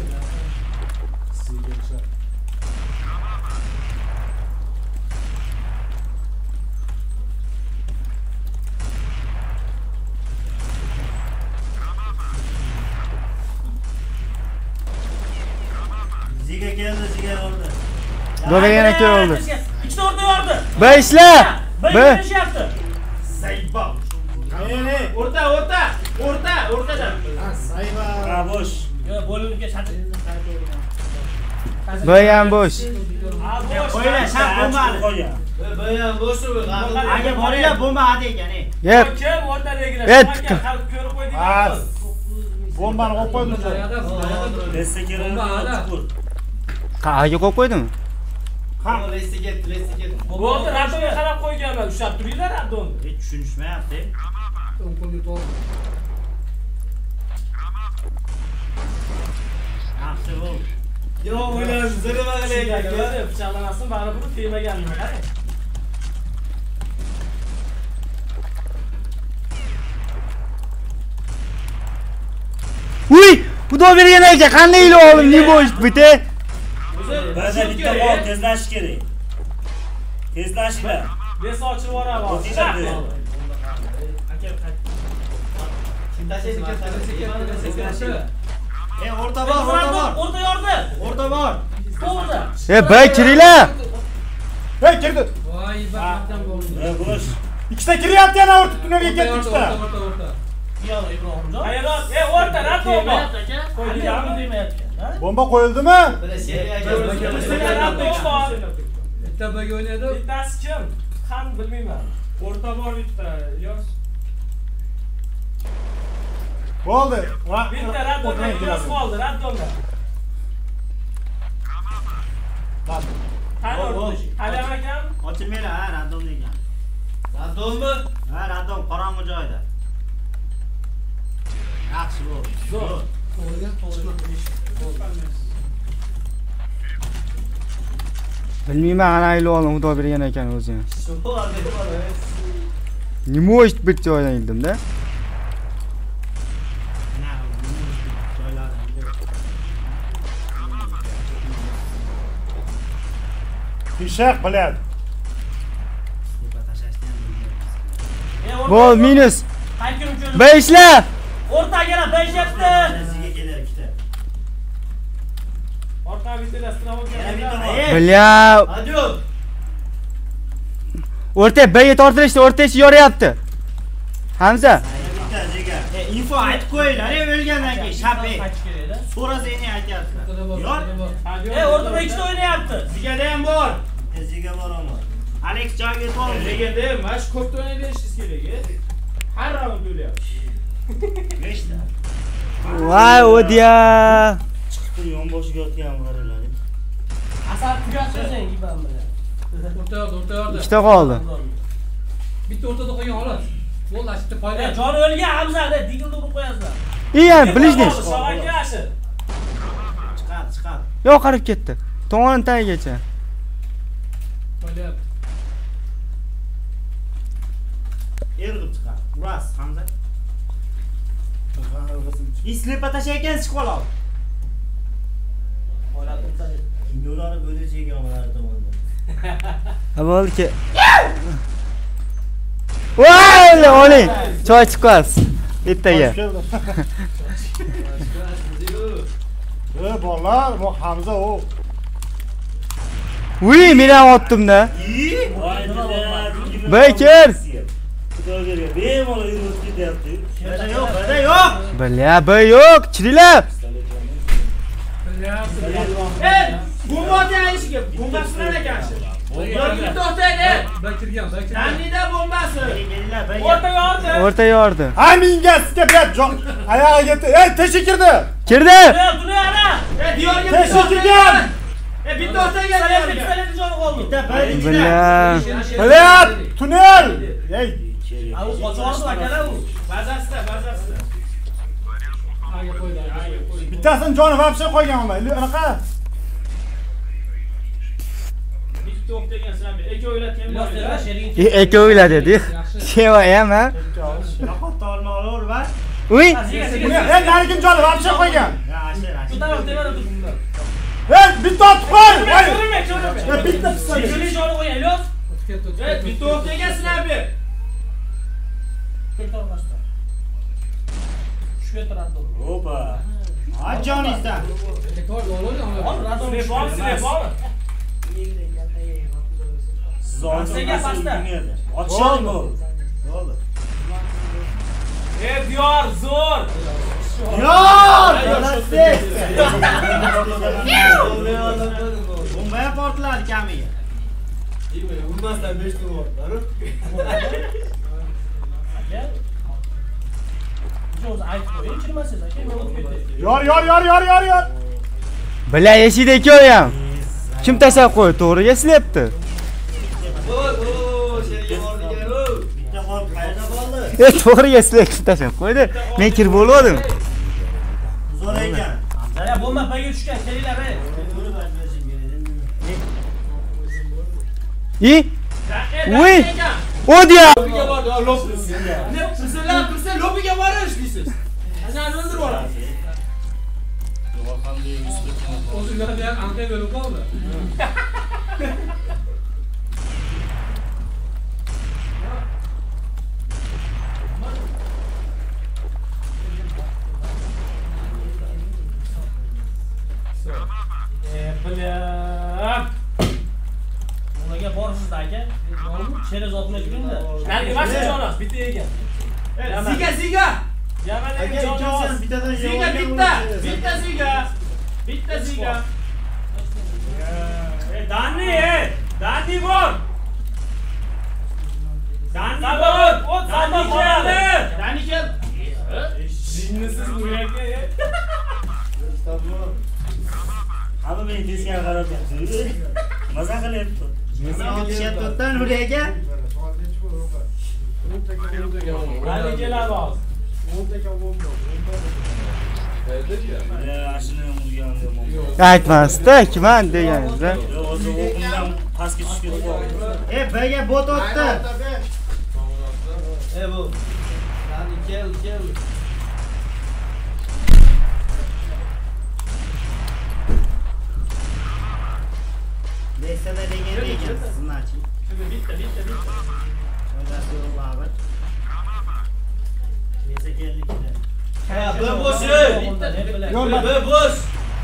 Ziga keldi, ziga oldi. Do'lagan aka oldi. Ikkita o'rta yordi. Beshla. Berishyapti. Sayba. O'rtadan. Sayba. Ha, bo'sh. Yo, bo'limga shatib. Bo'yam bo'sh. O'yla, shaq bo'lmadi. Qo'ygan. Bo'yam bo'sh. Aga boringlar, bo'lmadi ekan, ey. Yep. Kim o'rtadagilar? Et. Xalq ko'rib qo'ydik. Bombani qo'yib qo'ydim. Lesa kerak. Chuqur. Qayerga qo'yib qo'ydimi? Ha. Lesi ketdi. Bo'ldi, radonga qarab qo'yganman. Ushlab turinglar radonni. Hech tushunishmayapti. Qo'lga to'g'ri. Yaxshi bo'ldi. Yo, o'ylayman, zirva qilayotgan. Pichoqlamasin, baribir tegmaganini qarang. Uy! Xudo bergan ekan, qanday ilo olim, ne bo'lish bitta? Ba'zi bitta bor, tezlash kerak. Tezlashinglar. Bes ochib yuboramiz. O'rta bor. O'rta yordi. O'rta bor. To'g'ri. Bay kiringlar. Hey, kirdi. Voy, baxtdan bo'ldi. Bo'sh. Ikkita kiryapti yana o'rta tunnelga ketdi ikkita. O'rta. Yo'q, Ibrohimjon. Hayron, o'rta radon bor. Qo'yganmi demayapti. Bomba qo'yildimi? Bile Bitta baga o'ynaydi. Bittasi kim? Qan bilmayman. O'rta bor bitta. Yoz. Bo'ldi. Bitta radonga yo'q qoldi, radonga. Qani o'rta? Hali ham ekan? Ochilmaylar, ha, radon degan. Radonmi? Ha, radon qorong'i joyda. Yaxshi bo'ldi. Zo'r. Bilmayman, qanday ilo olim, Xudo bergan ekan o'zi. Shu bor. Nima o'shit bir joydan ildim-da. Pishaq biladi. Bo'l, minus. Qaytkirim cho'zib. Beshlar. O'rtaga beyshyapti. Sizga kelar ikkita. Orqa bitta stravoga. Bilya. Hadi. O'rta B'ga tortilishdi, o'rtachi yoryapti. Hamza. Bitta jigar. Info aytib qo'yinglar, o'lgandan keyin shapi. Qaytish kerak-da. So'rasangni aytyapsizlar. O'rtada ikkita o'ynayapti. Sigada ham bor. Sizga boraman. Alex joyga to'g'ri. Legenda, mana shu ko'pda o'ynayverishingiz kerak. Har raund o'ylayapti. 5 ta. Voy, o'diya. Chiqib yonboshiga yotgan qarilar. Asal tugatmasang ibam bilan. O'rta yordi. Ikkita qoldi. Bitta o'rtada qolgan holat. Bo'ldi, ashta foyda. Joni o'lgan Hamzani digilni urib qo'yasizlar. Iyan, bilishdi. Sog'ayga yashi. Chiqadi. Yo'q, qarib ketdi. To'g'on tagigacha. Foyda. Erg'ib chiqadi. Uras, Hamza. Islepa tashayotgan chiqib qoladi. Yo'llarni bo'lishi egamlar tomonidan. Bo'ldi. Voy, oling. Choy chiqas. Bittaga. Bolalar, bu Hamza o. Uy, men ham otdim-da. Bekir. Xudoga bemalol yurib ketyapti. Yo'q. Bilya, B yo'q, chiringlar. Bomba deyishga, bomba sinar ekan shu. Yo'lni to'xtaydi. Bakirgan. Tanida bombasi. Kelinglar, O'rta yordi. O'rta yordi. Ha, menga sizga berib, oyog'iga ketdi. Ey, teshi kirdi. Kirdi. Tuni ana. Diyorga Teshi kirgan. bitta o'rtaga Pistolet joni qoldi. Bilya. Bilyap, tunnel. Ey, Au qochordi akalar u. Bazasida. Aga qo'ydi. bittasini joni vapsha qo'ygan ular. Anaqa. Bitta o'rtaga sizlar ikki o'ylatgan Yo'qlar sheriga. Eka o'yla dedi. Sheva ham, ha? Naqotda olma olaver va. Uy. Ey, narikin joni vapsha qo'ygan. Shu taraf temada turibdi. Ey, bitta otib qo'y. Voy. Ko'rinmay. Bitta pistolet. Sheriga joni qo'ygan, Ilyos. Bitta o'rtaga sizlar ber. Keltir boshqa. Shu turadi. Opa. Ha, joningizdan. Rekord oldi. Ol, radon Telefon. Siz Pastga, pastga. Ochishadi bu. Bo'ldi. Diyor zo'r. Yo'q! Bomba portladi kamiga. Urmasdan 5 ta bor. O'zi aytib qo'ying, chirmasiz aka, men o'tib ketay. Yor. Bilya, eshikda ikkovi ham. Kim tashlab qo'ydi? To'g'ri eslayapti. Bitta qolib qayerda qoldi? To'g'ri eslayapti, tashlab qo'ydi. Men kirib bo'ldim. Zo'r ekan. Zaya bo'lma, payga tushgan, kelinglar, ey. Uy! O'diya! Lobiga bordi, lob. Sizlar tursa lobiga borish deysiz. Azani o'ldirib olasiz. O'zingizga ham anqay bo'lib qoldi. Bilam. Ularga borsizda aka. Cheraz otmay turingda. Narigi mashina jonas, bitta ekan. Ziga. Yamanagi jonas. Bitta ziga. Bitta ziga. Danni bor. Danni kel. Jinnisiz bu yerga. Hamma men tezkor qarab turibdi. Maza qilyapti. Otishyapti-dan Nuriyaga. Hali keladi hozir. Ashini urgandim. Aytmasdi, kimman deganingizda. Hozir o'qimdan pastga tushib ketdi. Bega bot otdi. Bu. Hadi kel. Desada degan sizlarchi. Bitta. Foydasi yo'q baribir. Nesa kellikda. Ha, bir bo'sh.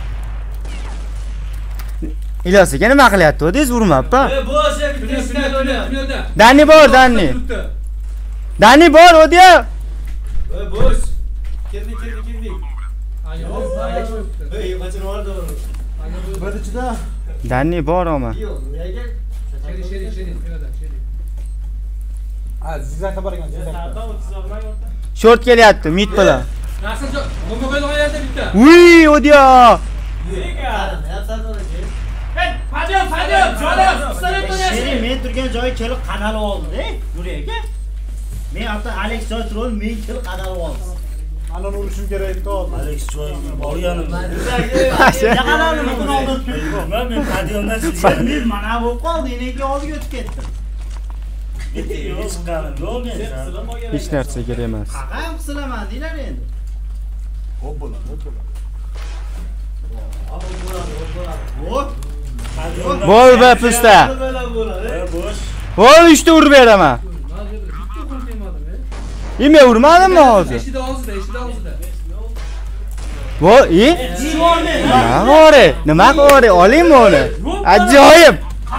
Ilyos aka nima qilyapti? O'zingiz urmabmi? Bo'sh, bitta. Danni bor, Danni. Danni bor, o'diya. Bo'sh. Keldik. Bir ichida. Danni bor ama. Ha, zigzagga bor ekan, zigzagga. Short kelyapti, mid bilan. Nasr bomba qo'ygan yerda bitta. Uy, o'diya. Fadil, jonas, Sheri men turgan joyi kelib qadalib oldi-da, Nuriyaga. Men hatto Alex joy turib, men kelib qadalib oldi. Ana urishim kerak edi hozir. Alex joy borganim. Yaqalarni buni olib Men stadiondan chiqdim. Men mana bu qoldi, nega oldiga o'tib ketdi. Bitta yo'q chiqqanim yo'q men. Hech narsa kerak emas. Qaqam qilaman deylar endi. Hop bo'ladi. Bol be pista. Bo'sh. Bol 3 ta urib beraman. Men urmadimmi hozir? Eshida og'zida. Vo, Nima qore? Olingmi uni? Ajoyib.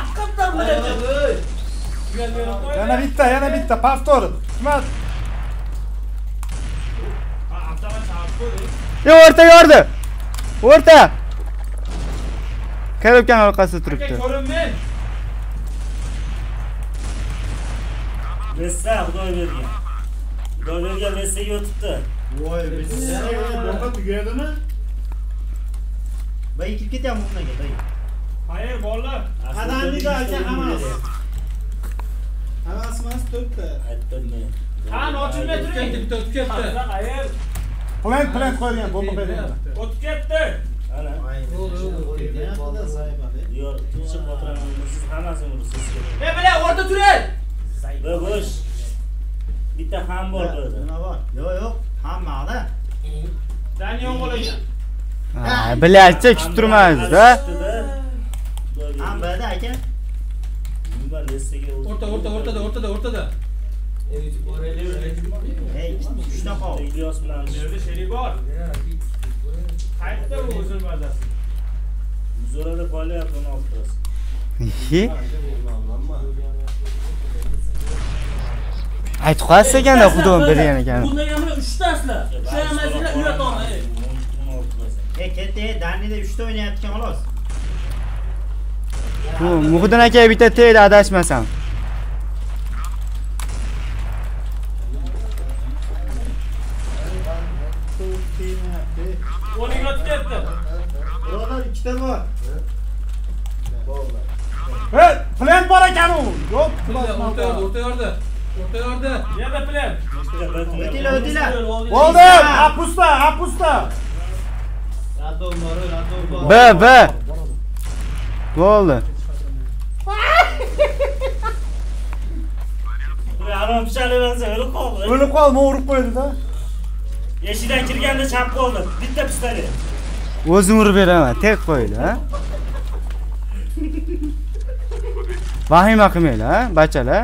Yana bitta, повтор. Hikmat. O'rta yordi. O'rta. Karobkan orqasida turibdi. Lessa Xudoy bergan. Xudoy bergan Lessaga o'tibdi. Voy, bomba tugadimi? Bay kirib ketyapman bunga, bay. Hayır, bolalar. Qadamida aka hammasi. Hammasi mas turibdi. Aytdim men. Qani ochilmay turing. Bitta o'tib ketdi. Qayer? Plant qo'ygan, bomba qo'ygan. O'tib ketdi. Ana. Yo'q, tushib o'tiraman. Siz hammasini ursiz. Bilan o'rta turing. Bo'sh. Bitta ham bor burada. Nima bor? Yo'q, hammada. Danyon bo'lagan. Ha, bilarcha kutib turmaysiz-da. Hammada aka. Nima Lessaga O'rtada. Ey, shuna qol. Ilyos bilan Yerda sherik bor. Qayerda u o'zini bazasi? Zo'rada qolyapti 16 turasi. Aytib qo'yasiz ekanda Xudo bergan ekan. Bundan ham 3 taslar. Shu emaslar uyatona. Ketdi, Danida 3 ta o'ynayotgan xolos. Bu Muhiddin aka bitta tegdi adashmasam. O'ning o'tib ketdi. Birodar ikkita bor. Bor. bor ekan u. Yo'q, O'rta yordi. Yerda plan. O'tinglar. Bo'ldi, apusta. B. Bo'ldi. Arom pichalayversa o'lib qoldi. O'lib qolma, urib qo'ydi-da. Eshikdan kirganda chap qoldi. Bitta pistolet. O'zim urib beraman, tek qo'ydi, ha? Vahima qilmanglar, ha, bachalar.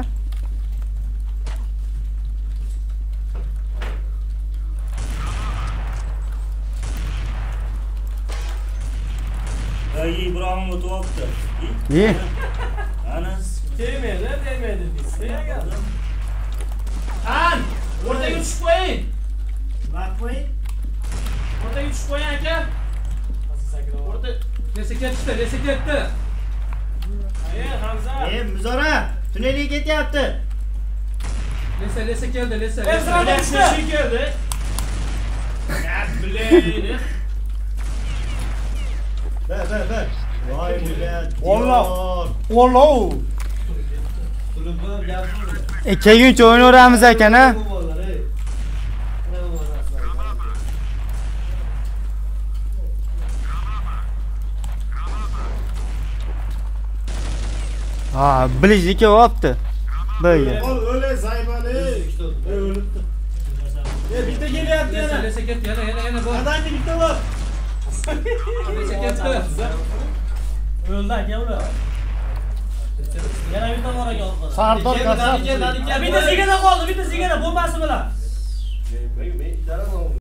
Ay, Ibrohim o'tyapti. Ye. Ana Tegmaydi deysiz. An, o'rtaga tushib qo'ying. Vaqt qo'ying. O'rtaga tushib qo'ying aka. O'rta. Lesa ketdi. Hamza. Muzora, tunelga ketyapti. Lesa keldi. Ezradan tushib keldi. Bilay. Ber. Voy millat. Olloh. Kelguncha o'ynaveramiz ekan, ha? Ha, bilishni kelyapti. Bo'yi. O'le zaybali. O'libdi. Bitta kelyapti yana. Lesa ketdi. Yana bor. Adamni bitta bor. Lesa ketdi. O'ldi aka ular. Yana bitta bor ekan. Sardor kasab. Bitta zigana qoldi, bitta zigana bombasi bilan.